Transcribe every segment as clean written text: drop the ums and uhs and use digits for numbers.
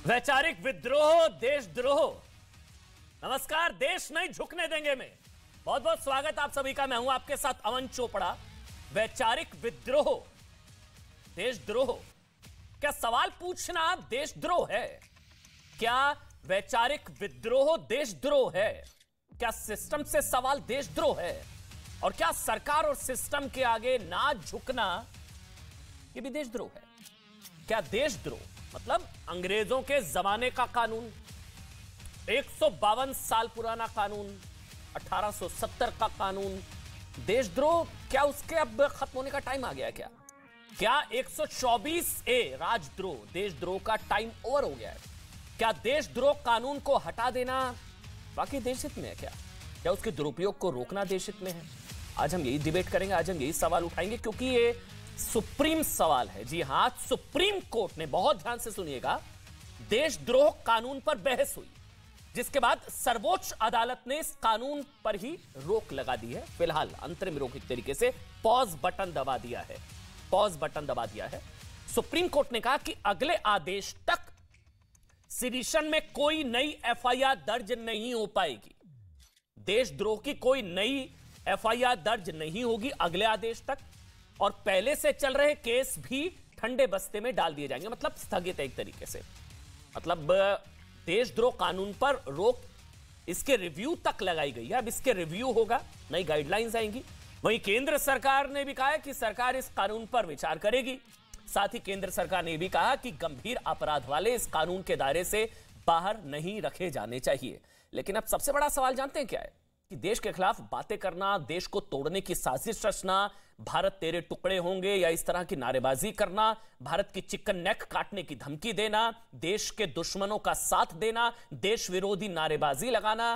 वैचारिक विद्रोह, देशद्रोह। नमस्कार, देश नहीं झुकने देंगे में बहुत बहुत स्वागत आप सभी का। मैं हूं आपके साथ अमन चोपड़ा। वैचारिक विद्रोह, देशद्रोह, क्या सवाल पूछना देशद्रोह है? क्या वैचारिक विद्रोह देशद्रोह है? क्या सिस्टम से सवाल देशद्रोह है? और क्या सरकार और सिस्टम के आगे ना झुकना यह भी देशद्रोह है? क्या देशद्रोह मतलब अंग्रेजों के जमाने का कानून, 152 साल पुराना कानून, 1870 का कानून देशद्रोह, क्या उसके अब खत्म होने का टाइम आ गया? क्या 124A राजद्रोह, देशद्रोह का टाइम ओवर हो गया है? क्या देशद्रोह कानून को हटा देना वाकई देशहित में है? क्या उसके दुरुपयोग को रोकना देशहित में है? आज हम यही डिबेट करेंगे, आज हम यही सवाल उठाएंगे, क्योंकि ये सुप्रीम सवाल है। जी हां, सुप्रीम कोर्ट ने, बहुत ध्यान से सुनिएगा, देशद्रोह कानून पर बहस हुई, जिसके बाद सर्वोच्च अदालत ने इस कानून पर ही रोक लगा दी है। फिलहाल अंतरिम रोक, एक तरीके से पॉज बटन दबा दिया है, पॉज बटन दबा दिया है। सुप्रीम कोर्ट ने कहा कि अगले आदेश तक सिडिशन में कोई नई एफआईआर दर्ज नहीं हो पाएगी। देशद्रोह की कोई नई एफआईआर दर्ज नहीं होगी अगले आदेश तक, और पहले से चल रहे केस भी ठंडे बस्ते में डाल दिए जाएंगे, मतलब स्थगित है एक तरीके से। मतलब देशद्रोह कानून पर रोक, इसके रिव्यू तक लगाई गई है। अब इसके रिव्यू होगा, नई गाइडलाइंस आएंगी। वहीं केंद्र सरकार ने भी कहा है कि सरकार इस कानून पर विचार करेगी। साथ ही केंद्र सरकार ने भी कहा कि गंभीर अपराध वाले इस कानून के दायरे से बाहर नहीं रखे जाने चाहिए। लेकिन अब सबसे बड़ा सवाल जानते हैं क्या है? कि देश के खिलाफ बातें करना, देश को तोड़ने की साजिश रचना, भारत तेरे टुकड़े होंगे या इस तरह की नारेबाजी करना, भारत की चिकन नेक काटने की धमकी देना, देश के दुश्मनों का साथ देना, देश विरोधी नारेबाजी लगाना,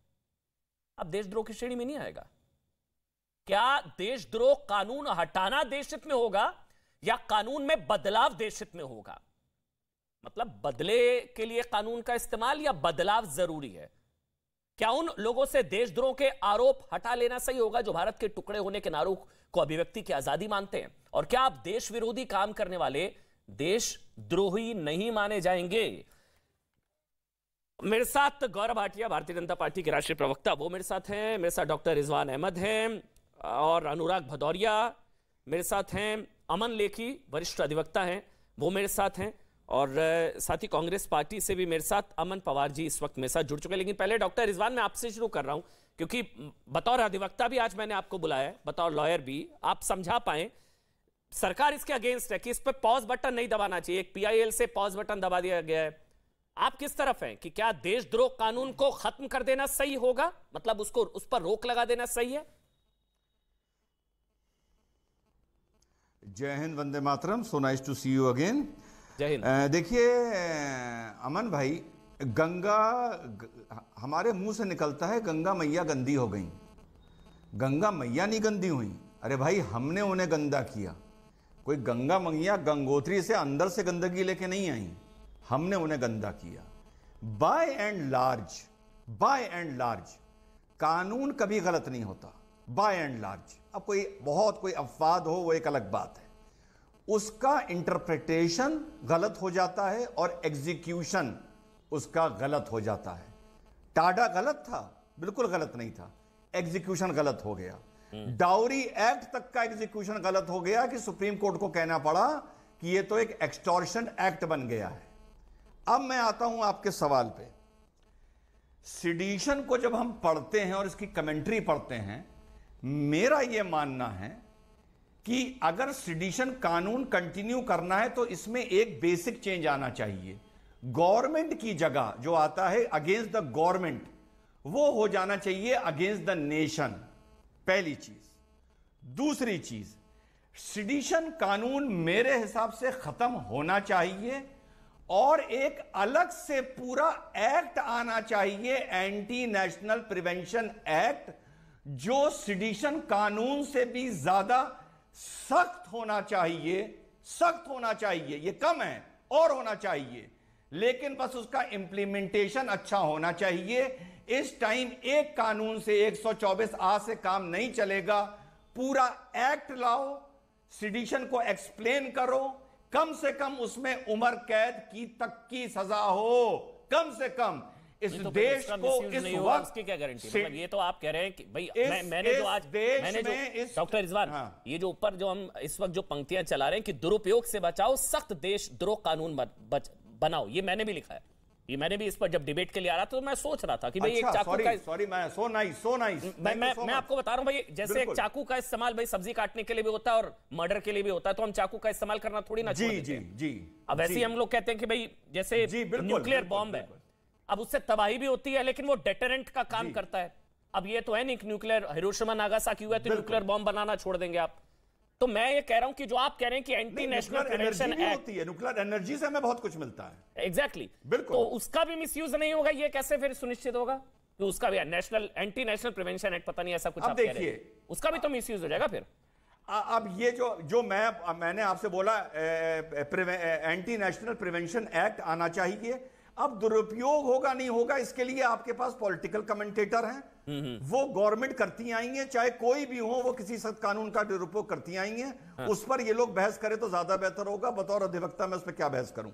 अब देशद्रोह की श्रेणी में नहीं आएगा। क्या देशद्रोह कानून हटाना देशहित में होगा या कानून में बदलाव देशहित में होगा? मतलब बदले के लिए कानून का इस्तेमाल या बदलाव जरूरी है? क्या उन लोगों से देशद्रोह के आरोप हटा लेना सही होगा जो भारत के टुकड़े होने के नारों को अभिव्यक्ति की आजादी मानते हैं? और क्या आप देश विरोधी काम करने वाले देशद्रोही नहीं माने जाएंगे? मेरे साथ गौरव भाटिया, भारतीय जनता पार्टी के राष्ट्रीय प्रवक्ता, वो मेरे साथ हैं। मेरे साथ डॉक्टर रिजवान अहमद हैं और अनुराग भदौरिया मेरे साथ हैं। अमन लेखी, वरिष्ठ अधिवक्ता हैं, वो मेरे साथ हैं। और साथ ही कांग्रेस पार्टी से भी मेरे साथ अमन पवार जी इस वक्त मेरे साथ जुड़ चुके हैं। लेकिन पहले डॉक्टर रिजवान, मैं आपसे शुरू कर रहा हूं, क्योंकि बतौर अधिवक्ता भी आज मैंने आपको बुलाया है, बतौर लॉयर भी आप समझा पाए। सरकार इसके अगेंस्ट है कि इस पर पॉज बटन नहीं दबाना चाहिए, एक PIL से पॉज बटन दबा दिया गया है। आप किस तरफ हैं कि क्या देशद्रोह कानून को खत्म कर देना सही होगा, मतलब उसको, उस पर रोक लगा देना सही है? जय हिंद, वंदे मातरम, so nice to see you again. देखिए अमन भाई, गंगा हमारे मुंह से निकलता है गंगा मैया गंदी हो गई। गंगा मैया नहीं गंदी हुई, अरे भाई हमने उन्हें गंदा किया। कोई गंगा मैया गंगोत्री से अंदर से गंदगी लेके नहीं आई, हमने उन्हें गंदा किया। बाय एंड लार्ज कानून कभी गलत नहीं होता, बाय एंड लार्ज। अब कोई अपवाद हो वो एक अलग बात है, उसका इंटरप्रिटेशन गलत हो जाता है और एग्जीक्यूशन उसका गलत हो जाता है। टाडा गलत था? बिल्कुल गलत नहीं था, एग्जीक्यूशन गलत हो गया। डाउरी एक्ट तक का एग्जीक्यूशन गलत हो गया कि सुप्रीम कोर्ट को कहना पड़ा कि यह तो एक एक्सटॉर्शन एक्ट बन गया है। अब मैं आता हूं आपके सवाल पे। सिडिशन को जब हम पढ़ते हैं और इसकी कमेंट्री पढ़ते हैं, मेरा यह मानना है कि अगर सिडिशन कानून कंटिन्यू करना है तो इसमें एक बेसिक चेंज आना चाहिए। गवर्नमेंट की जगह जो आता है अगेंस्ट द गवर्नमेंट, वो हो जाना चाहिए अगेंस्ट द नेशन, पहली चीज। दूसरी चीज, सिडिशन कानून मेरे हिसाब से खत्म होना चाहिए और एक अलग से पूरा एक्ट आना चाहिए, एंटी नेशनल प्रिवेंशन एक्ट, जो सिडिशन कानून से भी ज्यादा सख्त होना चाहिए, सख्त होना चाहिए। यह कम है और होना चाहिए, लेकिन बस उसका इंप्लीमेंटेशन अच्छा होना चाहिए। इस टाइम एक कानून से 124A से काम नहीं चलेगा, पूरा एक्ट लाओ, सिडिशन को एक्सप्लेन करो, कम से कम उसमें उम्र कैद की तक की सजा हो, कम से कम। इस तो देश को इस वक्त उसकी क्या गारंटी? मतलब ये तो आप कह रहे हैं कि भाई मैंने जो डॉक्टर रिजवान, हाँ। ये जो ऊपर जो हम इस वक्त जो पंक्तियां चला रहे हैं कि दुरुपयोग से बचाओ, सख्त देशद्रोह कानून बनाओ, ये मैंने भी लिखा है। ये मैंने भी इस पर जब डिबेट के लिए आ रहा था तो मैं सोच रहा था कि भाई एक चाकू का, सॉरी मैं सो नाइस मैं आपको बता रहा हूं भाई, जैसे एक चाकू का इस्तेमाल भाई सब्जी काटने के लिए भी होता है और मर्डर के लिए भी होता है, तो हम चाकू का इस्तेमाल करना थोड़ी ना छोड़ देते हैं। जी। अब वैसे ही हम लोग कहते हैं कि भाई जैसे न्यूक्लियर बॉम्ब है, अब उससे तबाही भी होती है लेकिन वो डेटरेंट का काम करता है। अब ये तो है नहीं कि न्यूक्लियर हिरोशिमा नागासाकी हुआ है तो न्यूक्लियर बॉम्ब बनाना छोड़ देंगे आप। तो मैं ये कह रहा हूं कि जो आप कह रहे हैं कि एंटी नेशनल प्रिवेंशन एक्ट होती है, न्यूक्लियर एनर्जी से हमें बहुत कुछ मिलता है। एग्जैक्टली, बिल्कुल। तो उसका भी मिसयूज नहीं होगा, ये कैसे फिर सुनिश्चित होगा कि उसका भी एंटी नेशनल प्रिवेंशन एक्ट, पता नहीं ऐसा कुछ आप कह रहे हैं, उसका भी तो मिसयूज हो जाएगा फिर। अब ये जो मैंने आपसे बोला एंटी नेशनल प्रिवेंशन एक्ट आना चाहिए। अब दुरुपयोग होगा नहीं होगा इसके लिए आपके पास पॉलिटिकल कमेंटेटर हैं, वो गवर्नमेंट करती आई है, चाहे कोई भी हो वो किसी सख्त कानून का दुरुपयोग करती आई है। हाँ। उस पर ये लोग बहस करें तो ज्यादा बेहतर होगा। बतौर अधिवक्ता मैं उस पर क्या बहस करूं।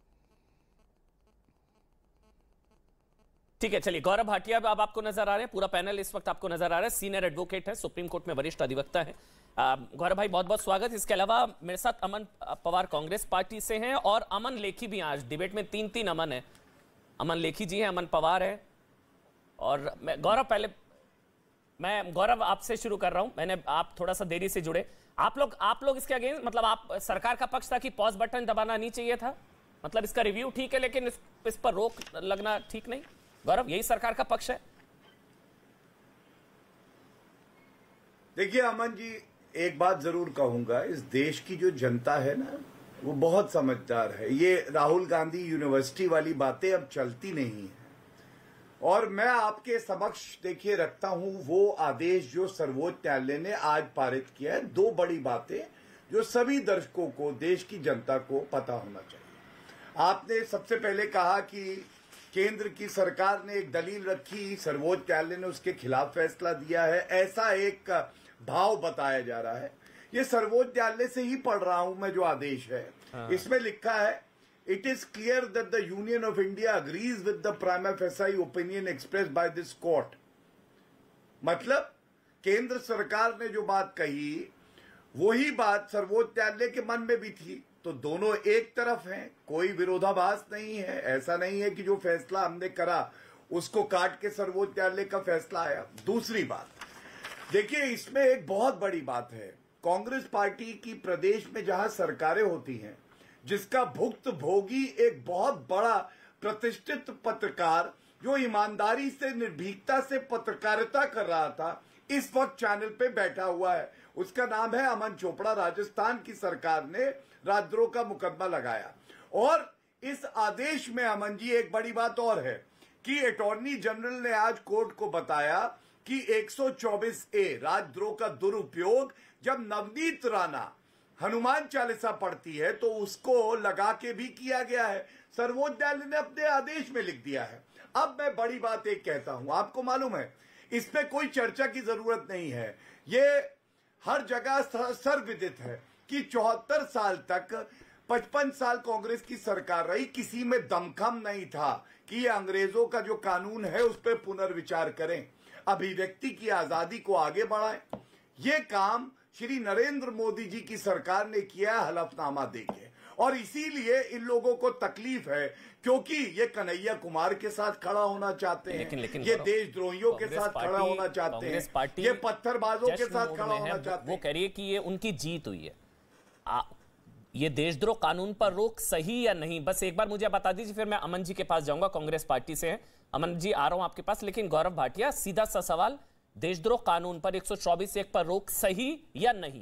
ठीक है, चलिए गौरव भाटिया अब आपको नजर आ रहे हैं, पूरा पैनल इस वक्त आपको नजर आ रहा है, सीनियर एडवोकेट है, सुप्रीम कोर्ट में वरिष्ठ अधिवक्ता है। गौरव भाई बहुत बहुत स्वागत। इसके अलावा मेरे साथ अमन पवार कांग्रेस पार्टी से हैं और अमन लेखी भी। आज डिबेट में तीन अमन है, अमन लेखी जी हैं, अमन पवार है और मैं गौरव आपसे शुरू कर रहा हूं। आप थोड़ा सा देरी से जुड़े, आप लोग इसके अगेंस्ट, मतलब आप सरकार का पक्ष था कि पॉज बटन दबाना नहीं चाहिए था, मतलब इसका रिव्यू ठीक है लेकिन इस पर रोक लगना ठीक नहीं। गौरव, यही सरकार का पक्ष है? देखिए अमन जी, एक बात जरूर कहूंगा, इस देश की जो जनता है ना वो बहुत समझदार है। ये राहुल गांधी यूनिवर्सिटी वाली बातें अब चलती नहीं है। और मैं आपके समक्ष देखिए रखता हूं वो आदेश जो सर्वोच्च न्यायालय ने आज पारित किया है। दो बड़ी बातें जो सभी दर्शकों को, देश की जनता को पता होना चाहिए। आपने सबसे पहले कहा कि केंद्र की सरकार ने एक दलील रखी, सर्वोच्च न्यायालय ने उसके खिलाफ फैसला दिया है, ऐसा एक भाव बताया जा रहा है। ये सर्वोच्च न्यायालय से ही पढ़ रहा हूं मैं जो आदेश है। इसमें लिखा है, it is clear that the union of India agrees with the prima facie opinion express by this court. मतलब केंद्र सरकार ने जो बात कही वही बात सर्वोच्च न्यायालय के मन में भी थी। तो दोनों एक तरफ हैं, कोई विरोधाभास नहीं है। ऐसा नहीं है कि जो फैसला हमने करा उसको काट के सर्वोच्च न्यायालय का फैसला आया। दूसरी बात देखिए, इसमें एक बहुत बड़ी बात है, कांग्रेस पार्टी की प्रदेश में जहां सरकारें होती हैं, जिसका भुक्त भोगी एक बहुत बड़ा प्रतिष्ठित पत्रकार जो ईमानदारी से, निर्भीकता से पत्रकारिता कर रहा था, इस वक्त चैनल पे बैठा हुआ है। उसका नाम है अमन चोपड़ा। राजस्थान की सरकार ने राजद्रोह का मुकदमा लगाया। और इस आदेश में अमन जी एक बड़ी बात और है कि अटॉर्नी जनरल ने आज कोर्ट को बताया कि 124A राजद्रोह का दुरुपयोग, जब नवनीत राणा हनुमान चालीसा पढ़ती है तो उसको लगा के भी किया गया है। सर्वोच्च न्यायालय ने अपने आदेश में लिख दिया है। अब मैं बड़ी बात एक कहता हूं, आपको मालूम है इस पे कोई चर्चा की जरूरत नहीं है, ये हर जगह सर्वविदित है कि 74 साल तक 55 साल कांग्रेस की सरकार रही, किसी में दमखम नहीं था कि ये अंग्रेजों का जो कानून है उस पर पुनर्विचार करें, अभिव्यक्ति की आजादी को आगे बढ़ाएं। ये काम श्री नरेंद्र मोदी जी की सरकार ने किया है हलफनामा देके। और इसीलिए इन लोगों को तकलीफ है क्योंकि ये कन्हैया कुमार के साथ खड़ा होना चाहते हैं, ये देशद्रोहियों के साथ खड़ा होना चाहते हैं, ये पत्थरबाजों के साथ खड़ा होना चाहते हैं। वो कह रही है कि ये उनकी जीत हुई है। ये देशद्रोह कानून पर रोक सही या नहीं, बस एक बार मुझे बता दीजिए, फिर मैं अमन जी के पास जाऊंगा, कांग्रेस पार्टी से हैं। अमन जी आ रहा हूं आपके पास, लेकिन गौरव भाटिया सीधा सा सवाल, देशद्रोह कानून पर 124(1) पर रोक सही या नहीं,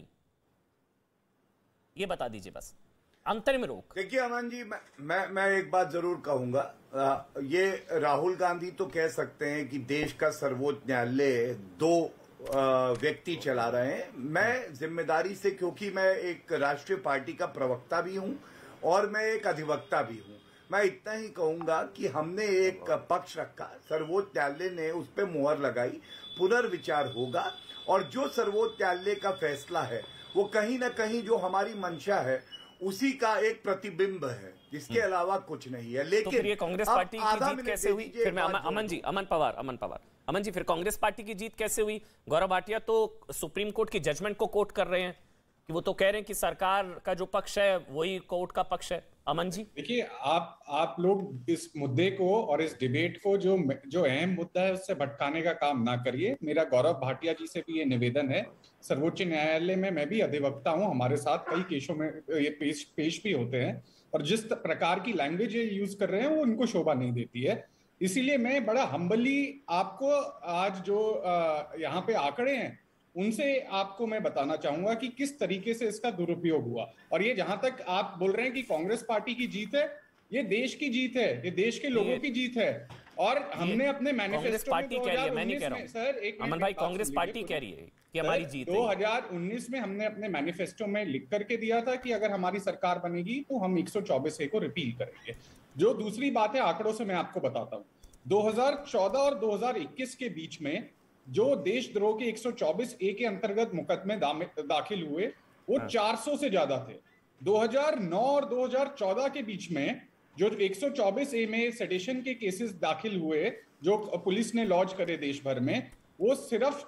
ये बता दीजिए बस, अंतरिम रोक। देखिए अमन जी, मैं एक बात जरूर कहूंगा, ये राहुल गांधी तो कह सकते हैं कि देश का सर्वोच्च न्यायालय दो व्यक्ति चला रहे हैं। मैं जिम्मेदारी से, क्योंकि मैं एक राष्ट्रीय पार्टी का प्रवक्ता भी हूं और मैं एक अधिवक्ता भी हूं, मैं इतना ही कहूंगा कि हमने एक पक्ष रखा, सर्वोच्च न्यायालय ने उस पर मुहर लगाई, पुनर्विचार होगा। और जो सर्वोच्च न्यायालय का फैसला है वो कहीं ना कहीं जो हमारी मंशा है उसी का एक प्रतिबिंब है, इसके अलावा कुछ नहीं है। लेकिन तो फिर ये कांग्रेस पार्टी की जीत कैसे हुई? फिर मैं अमन पवार जी, फिर कांग्रेस पार्टी की जीत कैसे हुई? गौरव भाटिया तो सुप्रीम कोर्ट की जजमेंट को कोट कर रहे हैं कि वो तो कह रहे हैं कि सरकार का जो पक्ष है वही कोर्ट का पक्ष है। अमन जी देखिए, आप लोग इस मुद्दे को और इस डिबेट को जो अहम मुद्दा है उससे भटकाने का काम ना करिए। मेरा गौरव भाटिया जी से भी ये निवेदन है, सर्वोच्च न्यायालय में मैं भी अधिवक्ता हूं, हमारे साथ कई केसों में ये पेश भी होते हैं, और जिस प्रकार की लैंग्वेज ये यूज कर रहे हैं वो उनको शोभा नहीं देती है। इसीलिए मैं बड़ा हम्बली आपको आज जो यहाँ पे आंकड़े हैं उनसे आपको मैं बताना चाहूंगा कि किस तरीके से इसका दुरुपयोग हुआ। और ये जहां तक आप बोल रहे हैं कि कांग्रेस पार्टी की जीत है, ये देश की जीत है, ये देश के लोगों की जीत है। और हमने अपने मैनिफेस्टो पार्टी कह रही है, मैं नहीं कह रहा हूं सर, एक अमन भाई, कांग्रेस पार्टी कह रही है कि हमारी जीत है। 2019 में हमने अपने मैनिफेस्टो में लिख करके दिया था कि अगर हमारी सरकार बनेगी तो हम 124A को रिपील करेंगे। जो दूसरी बात है, आंकड़ों से मैं आपको बताता हूं, 2014 और 2021 के बीच में जो देशद्रोह के 124A के अंतर्गत मुकदमे दाखिल हुए वो 400 से ज्यादा थे। 2009 और 2014 के बीच में जो 124A में सेडिशन के केसेस दाखिल हुए जो पुलिस ने लॉन्च करे देश भर में, वो सिर्फ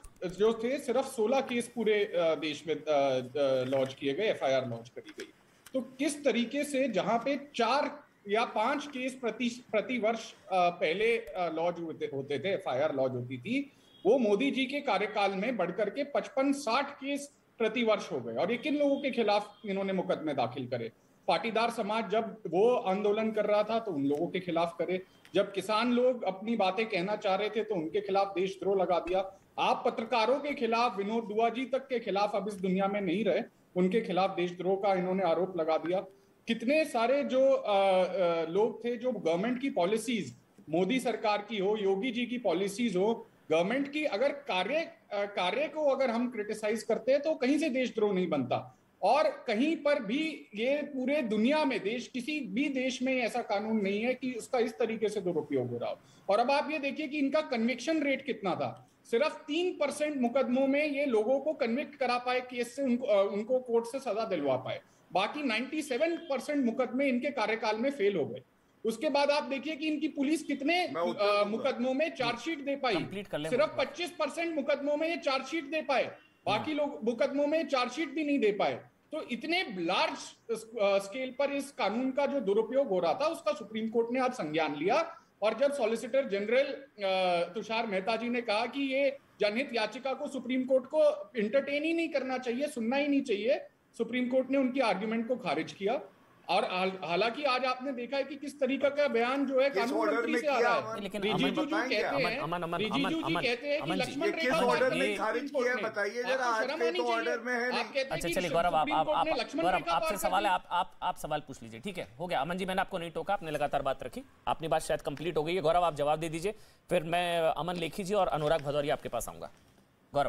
16 केस पूरे देश में लॉन्च किए गए, FIR लॉन्च करी गई। तो किस तरीके से जहां पे 4 या 5 केस प्रति वर्ष पहले लॉन्च होते थे, FIR लॉन्च होती थी, वो मोदी जी के कार्यकाल में बढ़कर के 55-60 केस प्रति वर्ष हो गए। और ये किन लोगों के खिलाफ इन्होंने मुकदमे दाखिल करे? पाटीदार समाज जब वो आंदोलन कर रहा था तो उन लोगों के खिलाफ करे, जब किसान लोग अपनी बातें कहना चाह रहे थे तो उनके खिलाफ देशद्रोह लगा दिया। आप पत्रकारों के खिलाफ, विनोद दुआ जी तक के खिलाफ अब इस दुनिया में नहीं रहे, उनके खिलाफ देशद्रोह का इन्होंने आरोप लगा दिया। कितने सारे जो लोग थे, जो गवर्नमेंट की पॉलिसीज, मोदी सरकार की हो, योगी जी की पॉलिसीज हो, गवर्नमेंट की अगर कार्य को अगर हम क्रिटिसाइज करते हैं तो कहीं से देशद्रोह नहीं बनता। और कहीं पर भी ये पूरे दुनिया में किसी भी देश में ऐसा कानून नहीं है कि उसका इस तरीके से दुरुपयोग हो रहा हो। और अब आप ये देखिए कि इनका कन्विक्शन रेट कितना था, सिर्फ 3% मुकदमों में ये लोगों को कन्विक्ट करा पाए, केस से उनको कोर्ट से सजा दिलवा पाए। बाकी 97% मुकदमे इनके कार्यकाल में फेल हो गए। उसके बाद आप देखिए कि इनकी पुलिस कितने मुकदमों में चार्जशीट दे पाई, सिर्फ 25% मुकदमों में ये चार्जशीट दे पाए, बाकी लोग मुकदमों में चार्जशीट भी नहीं दे पाए। तो इतने लार्ज स्केल पर इस कानून का जो दुरुपयोग हो रहा था उसका सुप्रीम कोर्ट ने आज संज्ञान लिया। और जब सॉलिसिटर जनरल तुषार मेहता जी ने कहा कि ये जनहित याचिका को सुप्रीम कोर्ट को इंटरटेन ही नहीं करना चाहिए, सुनना ही नहीं चाहिए, सुप्रीम कोर्ट ने उनकी आर्ग्यूमेंट को खारिज किया। और हालांकि आज आपने देखा है कि किस तरीके का बयान जो है कानून मंत्री से आ रहा है। लेकिन रिजिजू जी कहते हैं कि लक्ष्मण रेखा ऑर्डर में खारिज किया है, बताइए जरा, आज के तो ऑर्डर में है नहीं। अच्छा चलिए गौरव, आपसे सवाल है, आप सवाल पूछ लीजिए। ठीक है, हो गया। अमन जी, मैंने आपको नहीं टोका, आपने लगातार बात रखी, अपनी बात शायद कंप्लीट हो गई है। गौरव, आप जवाब दे दीजिए, फिर मैं अमन लेखी जी और अनुराग भदौरिया आपके पास आऊंगा। गौरव,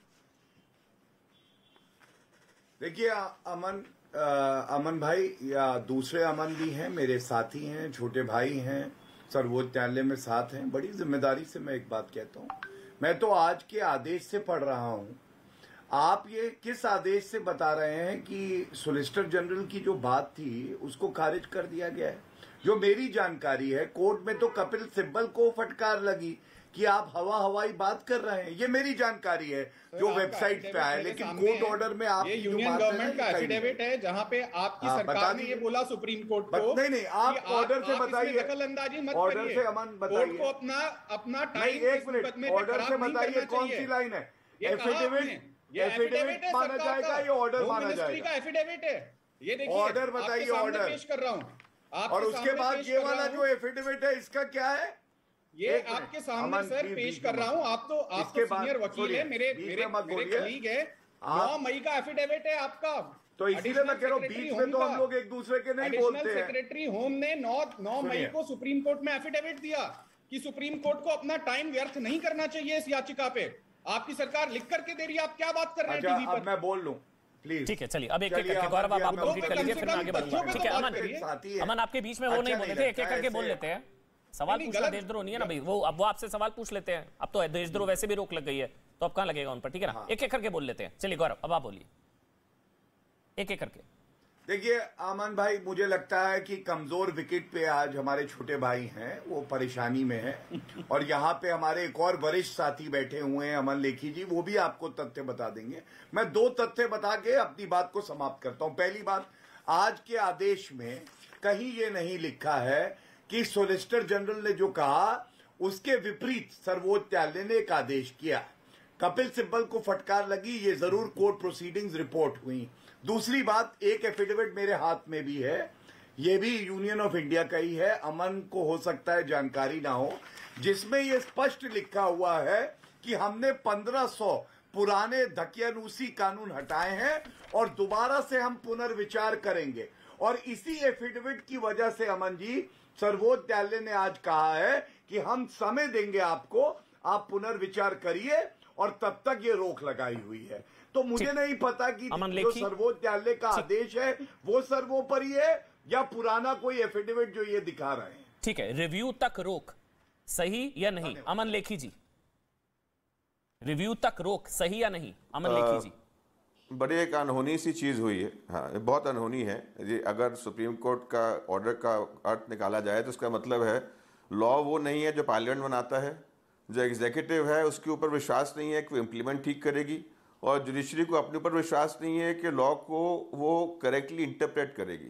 देखिए अमन भाई या दूसरे अमन भी हैं, मेरे साथी हैं, छोटे भाई हैं, सर्वोच्च न्यायालय में साथ हैं। बड़ी जिम्मेदारी से मैं एक बात कहता हूं, मैं तो आज के आदेश से पढ़ रहा हूं। आप ये किस आदेश से बता रहे हैं कि सॉलिसिटर जनरल की जो बात थी उसको खारिज कर दिया गया है? जो मेरी जानकारी है, कोर्ट में तो कपिल सिब्बल को फटकार लगी कि आप हवाई बात कर रहे हैं, ये मेरी जानकारी है जो वेबसाइट पे आया। लेकिन कोर्ट ऑर्डर में आप ये यूनियन गवर्नमेंट का एफिडेविट है जहां पे आपकी सरकार ने ये बोला सुप्रीम कोर्ट को, नहीं आप ऑर्डर से बताइए, दखलंदाजी मत ऑर्डर करिए, से अमन बताइए, कोर्ट को अपना टाइम, एक मिनट, ऑर्डर से बताइए कौन सी लाइन है? एफिडेविट माना जाएगा, ये ऑर्डर माना जाएगा? एफिडेविट है, ये देखिए ऑर्डर बताइए, ऑर्डर पेश कर रहा हूँ। और उसके बाद ये वाला जो एफिडेविट है इसका क्या है? ये आपके सामने सर पेश कर रहा हूँ। आप तो सीनियर वकील है, मेरे कलीग है। 9 मई का एफिडेविट है आपका। तो इसीलिए मैं कह रहा हूँ बीच में तो हम लोग एक दूसरे के नहीं बोलते हैं। सेक्रेटरी होम ने 9 मई को सुप्रीम कोर्ट में एफिडेविट दिया कि सुप्रीम कोर्ट को अपना टाइम व्यर्थ नहीं करना चाहिए इस याचिका पे। आपकी सरकार लिख करके दे रही है, आप क्या बात कर रहे हैं टीवी पर? मैं बोल लूं प्लीज। ठीक है, चलिए अब एक एक करके गौरव आप कंप्लीट कर लीजिए, फिर मैं आगे बढ़ूंगा। ठीक है अमन, आपके बीच में वो नहीं बोल रहे थे, एक एक करके बोल लेते हैं। सवाल पूछना देशद्रोह नहीं है ना भाई, वो आपसे सवाल पूछ लेते हैं। अब तो देशद्रोह वैसे भी रोक लग गई है, तो अब कहां लगेगा उन पर? ठीक है ना, एक एक करके बोल लेते हैं। चलिए गौरव, अब आप बोलिए एक एक करके। देखिए अमन भाई, मुझे लगता है कि कमजोर विकेट पे आज हमारे छोटे भाई हैं, वो परेशानी में हैं। और यहाँ पे हमारे एक और वरिष्ठ साथी बैठे हुए हैं, अमन लेखी जी, वो भी आपको तथ्य बता देंगे। मैं 2 तथ्य बता के अपनी बात को समाप्त करता हूं। पहली बात, आज के आदेश में कहीं ये नहीं लिखा है कि सॉलिसिटर जनरल ने जो कहा उसके विपरीत सर्वोच्च न्यायालय ने एक आदेश किया। कपिल सिब्बल को फटकार लगी, ये जरूर कोर्ट प्रोसीडिंग्स रिपोर्ट हुई। दूसरी बात, एक एफिडेविट मेरे हाथ में भी है, ये भी यूनियन ऑफ इंडिया का ही है, अमन को हो सकता है जानकारी ना हो, जिसमें ये स्पष्ट लिखा हुआ है कि हमने 1500 पुराने धकियानूसी कानून हटाए हैं और दोबारा से हम पुनर्विचार करेंगे। और इसी एफिडेविट की वजह से अमन जी, सर्वोच्च न्यायालय ने आज कहा है कि हम समय देंगे आपको, आप पुनर्विचार करिए, और तब तक ये रोक लगाई हुई है। तो मुझे नहीं पता कि जो सर्वोच्च न्यायालय का आदेश है वो सर्वोपरि है या पुराना कोई एफिडेविट जो ये दिखा रहे हैं। ठीक है, रिव्यू तक रोक सही या नहीं? अमन लेखी जी, रिव्यू तक रोक सही या नहीं? अमन लेखी जी। बड़ी एक अनहोनी सी चीज हुई है। हाँ, बहुत अनहोनी है ये। अगर सुप्रीम कोर्ट का ऑर्डर का अर्थ निकाला जाए तो उसका मतलब है लॉ वो नहीं है जो पार्लियामेंट बनाता है, जो एग्जीक्यूटिव है उसके ऊपर विश्वास नहीं है कि वो इम्प्लीमेंट ठीक करेगी, और जुडिशरी को अपने ऊपर विश्वास नहीं है कि लॉ को वो करेक्टली इंटरप्रेट करेगी।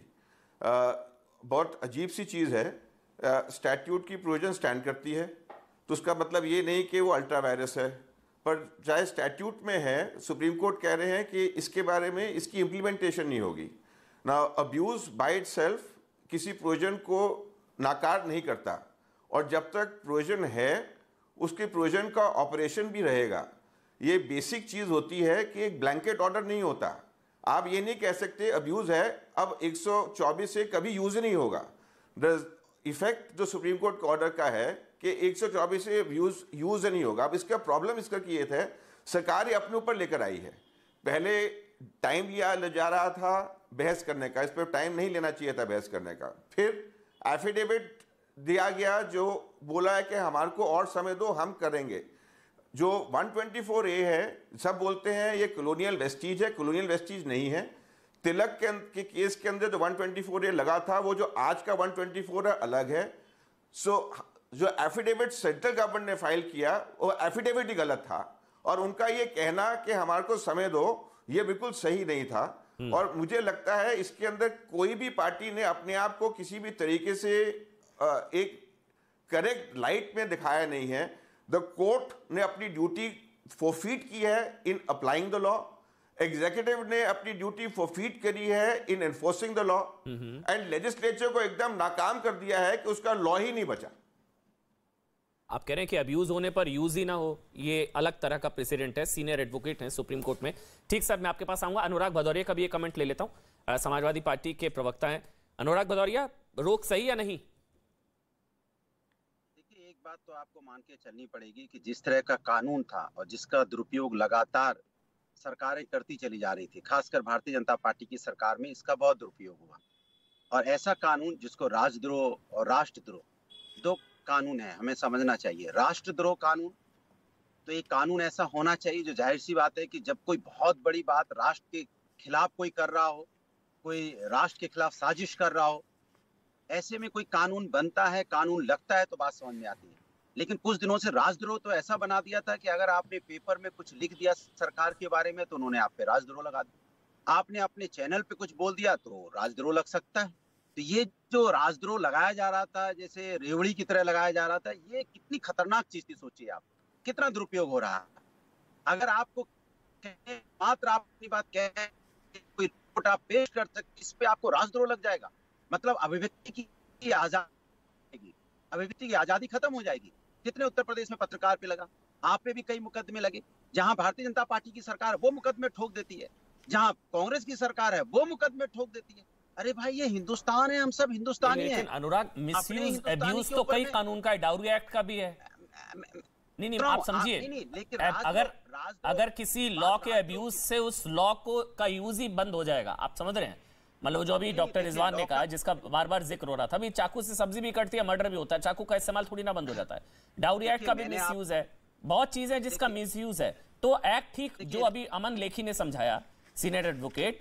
बहुत अजीब सी चीज़ है। स्टैट्यूट की प्रोविजन स्टैंड करती है तो उसका मतलब ये नहीं कि वो अल्ट्रा वायरस है, पर चाहे स्टैट्यूट में है, सुप्रीम कोर्ट कह रहे हैं कि इसके बारे में इसकी इम्प्लीमेंटेशन नहीं होगी ना। अब्यूज़ बाय इटसेल्फ किसी प्रोविजन को नाकार नहीं करता, और जब तक प्रोविजन है उसके प्रोविजन का ऑपरेशन भी रहेगा। ये बेसिक चीज़ होती है कि एक ब्लैंकेट ऑर्डर नहीं होता। आप ये नहीं कह सकते अब्यूज़ है अब 124 से कभी यूज़ नहीं होगा। द इफेक्ट जो सुप्रीम कोर्ट के ऑर्डर का है कि 124 से यूज़ नहीं होगा। अब इसका प्रॉब्लम इसका ये था, सरकार ये अपने ऊपर लेकर आई है। पहले टाइम लिया जा रहा था बहस करने का, इस पर टाइम नहीं लेना चाहिए था बहस करने का। फिर एफिडेविट दिया गया जो बोला है कि हमारे को और समय दो, हम करेंगे। जो 124A है, सब बोलते हैं ये कॉलोनियल वेस्टीज है, कॉलोनियल वेस्टीज नहीं है। तिलक के केस के अंदर जो 124A लगा था, वो जो आज का 124 है अलग है। जो एफिडेविट सेंट्रल गवर्नमेंट ने फाइल किया वो एफिडेविट ही गलत था, और उनका ये कहना कि हमारे को समय दो ये बिल्कुल सही नहीं था। और मुझे लगता है इसके अंदर कोई भी पार्टी ने अपने आप को किसी भी तरीके से एक करेक्ट लाइट में दिखाया नहीं है। द कोर्ट ने अपनी ड्यूटी फोरफीट की है in applying the law, executive ने अपनी ड्यूटी फोरफीट करी है in enforcing the law, and legislature को एकदम नाकाम कर दिया है कि उसका लॉ ही नहीं बचा। आप कह रहे हैं कि अब्यूज होने पर यूज ही ना हो, ये अलग तरह का प्रेसिडेंट है, सीनियर एडवोकेट हैं सुप्रीम कोर्ट में। ठीक सर, मैं आपके पास आऊंगा। अनुराग भदौरिया का भी ये कमेंट ले लेता हूं, समाजवादी पार्टी के प्रवक्ता हैं। अनुराग भदौरिया, रोक सही या नहीं? एक बात तो आपको मान के चलनी पड़ेगी कि जिस तरह का कानून था और जिसका दुरुपयोग लगातार सरकारें करती चली जा रही थी, खासकर भारतीय जनता पार्टी की सरकार में इसका बहुत दुरुपयोग हुआ। और ऐसा कानून जिसको राजद्रोह और राष्ट्रद्रोह, 2 कानून है, हमें समझना चाहिए। राष्ट्रद्रोह कानून, तो ये कानून ऐसा होना चाहिए जो जाहिर सी बात है कि जब कोई बहुत बड़ी बात राष्ट्र के खिलाफ कोई कर रहा हो, कोई राष्ट्र के खिलाफ साजिश कर रहा हो, ऐसे में कोई कानून बनता है, कानून लगता है तो बात समझ में आती है। लेकिन कुछ दिनों से राजद्रोह तो ऐसा बना दिया था कि अगर आपने पेपर में कुछ लिख दिया सरकार के बारे में तो उन्होंने आप पे राजद्रोह लगा दिया। आपने अपने चैनल पे कुछ बोल दिया तो राजद्रोह लग सकता है। तो ये जो राजद्रोह लगाया जा रहा था, जैसे रेवड़ी की तरह लगाया जा रहा था, ये कितनी खतरनाक चीज थी, सोचिए आप कितना दुरुपयोग हो रहा है। अगर आपको मात्र आप अपनी बात कहें, कोई रिपोर्ट आप पेश कर सकते, इस पे आपको राजद्रोह लग जाएगा, मतलब अभिव्यक्ति की आजादी, अभिव्यक्ति की आजादी खत्म हो जाएगी। कितने उत्तर प्रदेश में पत्रकार पे लगा, आप पे भी कई मुकदमे लगे। जहां भारतीय जनता पार्टी की सरकार है वो मुकदमे ठोक देती है, जहां कांग्रेस की सरकार है वो मुकदमें ठोक देती है। अरे भाई ये हिंदुस्तान है, हम सब हिंदुस्तानी हैं। अनुराग, मिसयूज एब्यूज तो कई कानून का है, डाउरी एक्ट का भी है। नहीं आप समझिए, अगर किसी लॉ के अब्यूज से उस लॉ को का यूज ही बंद हो जाएगा, आप समझ रहे हैं? मतलब जो अभी डॉक्टर रिजवान ने कहा, जिसका बार बार जिक्र हो रहा था, अभी चाकू से सब्जी भी कटती है, मर्डर भी होता है, चाकू का इस्तेमाल थोड़ी ना बंद हो जाता है। डाउरी एक्ट का भी मिसयूज है, बहुत चीजें जिसका मिसयूज है। तो एक्ट ठीक जो अभी अमन लेखी ने समझाया, सीनियर एडवोकेट,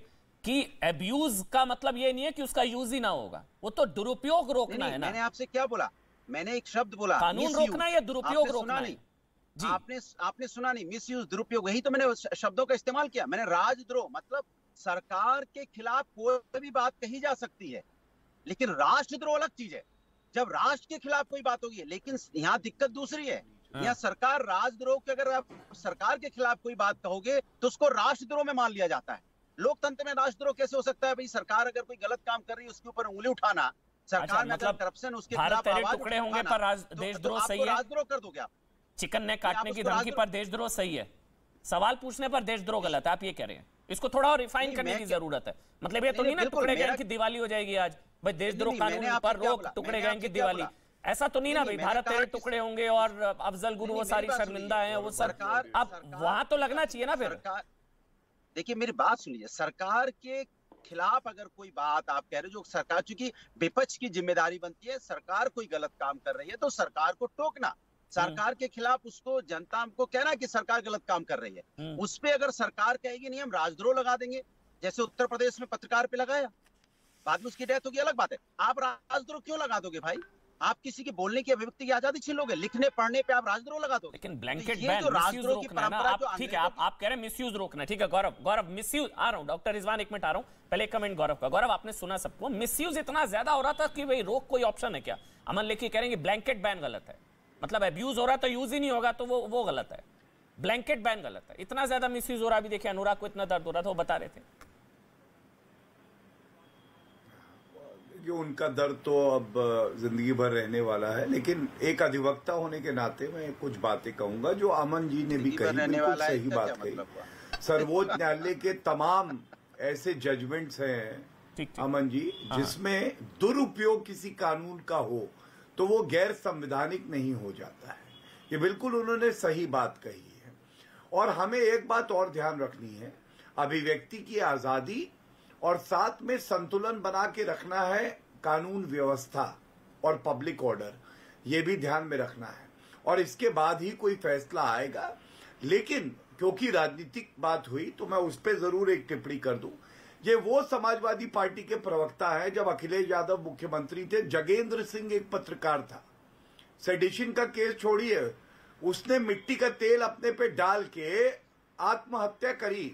कि अब्यूज का मतलब ये नहीं है कि उसका यूज ही ना होगा, वो तो दुरुपयोग रोकना है ना। मैंने आपसे क्या बोला? मैंने एक शब्द बोला, कानून रोकना या दुरुपयोग रोकना है? जी आपने सुना नहीं, मिस यूज, दुरुपयोग, यही तो मैंने शब्दों का इस्तेमाल किया। मैंने राजद्रोह मतलब सरकार के खिलाफ कोई भी बात कही जा सकती है, लेकिन राष्ट्रद्रोह अलग चीज है। जब राष्ट्र के खिलाफ कोई बात होगी, लेकिन यहाँ दिक्कत दूसरी है। यहाँ सरकार राजद्रोह के, अगर आप सरकार के खिलाफ कोई बात कहोगे तो उसको राष्ट्रद्रोह में मान लिया जाता है। लोकतंत्र में राष्ट्रद्रोह कैसे हो सकता है भाई? सरकार अगर कोई गलत काम कर रही है उसके ऊपर उंगली उठाना, सरकार में मतलब करप्शन, उसके खिलाफ आवाज टुकड़े होंगे पर देशद्रोह सही है? राजद्रोह कर दोगे आप? चिकन ने काटने की धमकी पर देशद्रोह सही है, सवाल पूछने पर देशद्रोह गलत है, आप ये कह रहे हैं? इसको थोड़ा और रिफाइन करने की जरूरत है। मतलब ये तो नहीं ना टुकड़े गैंग की दिवाली हो जाएगी आज भाई, देशद्रोह कानून पर रोक, टुकड़े गैंग की दिवाली, ऐसा तो नहीं ना भाई? भारत तेरे टुकड़े होंगे और अफजल गुरु वो सारी शर्मिंदा है, वो सरकार, अब वहां तो लगना चाहिए ना फिर। देखिए मेरी बात सुनिए, सरकार के खिलाफ अगर कोई बात आप कह रहे हो, जो सरकार, चूंकि विपक्ष की जिम्मेदारी बनती है, सरकार कोई गलत काम कर रही है तो सरकार को टोकना, सरकार के खिलाफ उसको जनता को कहना कि सरकार गलत काम कर रही है। उस पे अगर सरकार कहेगी नहीं हम राजद्रोह लगा देंगे, जैसे उत्तर प्रदेश में पत्रकार पे लगाया, बाद में उसकी डेथ होगी, अलग बात है। आप राजद्रोह क्यों लगा दोगे भाई? आप किसी के बोलने की अभिव्यक्ति की आजादी छीन लोगे, लिखने पढ़ने पे आप राजद्रोह लगा दोगे। लेकिन ब्लैंकेट बैन मिसयूज रोकना है ना आप, ठीक है, आप कह रहे हैं मिसयूज रोकना, ठीक है। गौरव मिसयूज, आ रहा हूं डॉक्टर रिजवान, एक मिनट आ रहा हूं, पहले एक कमेंट गौरव का। गौरव आपने सुना सबको, मिसयूज इतना ज्यादा हो रहा था कि भाई रोक कोई ऑप्शन है क्या? अमन लेखी कह रहे हैं ब्लैंकेट बैन गलत है, मतलब अब्यूज हो रहा है तो यूज ही नहीं होगा तो वो गलत है, ब्लैंकेट बैन गलत है। इतना ज्यादा मिसयूज हो रहा, अभी देखिए अनुराग को इतना दर्द हो रहा था, वो बता रहे थे। जो उनका दर्द तो अब जिंदगी भर रहने वाला है, लेकिन एक अधिवक्ता होने के नाते मैं कुछ बातें कहूंगा जो अमन जी ने भी कही, बिल्कुल सही बात कही। सर्वोच्च न्यायालय के तमाम ऐसे जजमेंट्स हैं अमन जी जिसमें दुरुपयोग किसी कानून का हो तो वो गैर संवैधानिक नहीं हो जाता है। ये बिल्कुल उन्होंने सही बात कही है। और हमें एक बात और ध्यान रखनी है, अभिव्यक्ति की आजादी और साथ में संतुलन बना के रखना है कानून व्यवस्था और पब्लिक ऑर्डर, ये भी ध्यान में रखना है और इसके बाद ही कोई फैसला आएगा। लेकिन क्योंकि राजनीतिक बात हुई तो मैं उस पर जरूर एक टिप्पणी कर दूं। ये वो समाजवादी पार्टी के प्रवक्ता है, जब अखिलेश यादव मुख्यमंत्री थे, जगेंद्र सिंह एक पत्रकार था, सेडिशन का केस छोड़िए, उसने मिट्टी का तेल अपने पे डाल के आत्महत्या करी।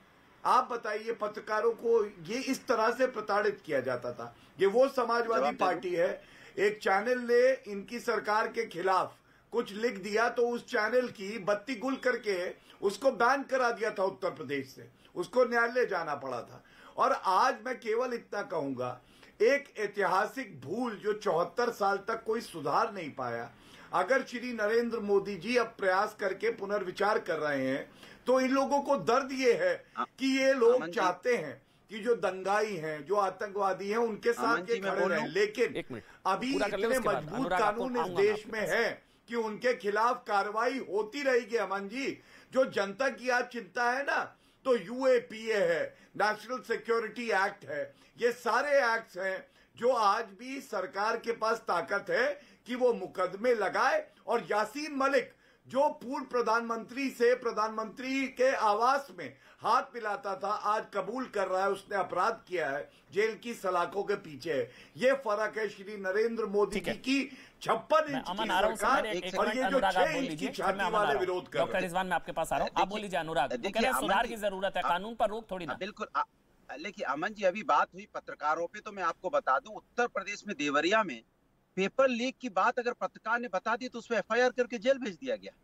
आप बताइए, पत्रकारों को ये इस तरह से प्रताड़ित किया जाता था। ये वो समाजवादी पार्टी है। एक चैनल ने इनकी सरकार के खिलाफ कुछ लिख दिया तो उस चैनल की बत्ती गुल करके उसको बैन करा दिया था उत्तर प्रदेश से, उसको न्यायालय जाना पड़ा था। और आज मैं केवल इतना कहूंगा, एक ऐतिहासिक भूल जो 74 साल तक कोई सुधार नहीं पाया, अगर श्री नरेंद्र मोदी जी अब प्रयास करके पुनर्विचार कर रहे हैं तो इन लोगों को दर्द ये है कि ये लोग चाहते हैं कि जो दंगाई हैं, जो आतंकवादी हैं, उनके साथ ये खड़े रहें। लेकिन अभी इतने मजबूत कानून इस देश में है कि उनके खिलाफ कार्रवाई होती रहेगी। अमन जी, जो जनता की आज चिंता है ना, तो यूएपीए है, नेशनल सिक्योरिटी एक्ट है, ये सारे एक्ट्स हैं जो आज भी सरकार के पास ताकत है कि वो मुकदमे लगाए। और यासीन मलिक जो पूर्व प्रधानमंत्री से प्रधानमंत्री के आवास में हाथ मिलाता था, आज कबूल कर रहा है उसने अपराध किया है, जेल की सलाखों के पीछे है। ये फर्क है श्री नरेंद्र मोदी जी की 56 इंच की सरकार और ये जो 6 इंच की छाती वाले विरोध कर रहे हैं। डॉक्टर रिजवान मैं आपके पास आ रहा हूँ, आप बोल लीजिए अनुराग। सुधार की जरूरत है, कानून पर रोक थोड़ी ना। बिल्कुल। लेकिन अमन जी, अभी बात हुई पत्रकारों पे, तो मैं आपको बता दूं, उत्तर प्रदेश में देवरिया में पेपर लीक की बात अगर पत्रकार ने बता दी तो उस पर FIR करके जेल भेज दिया गया।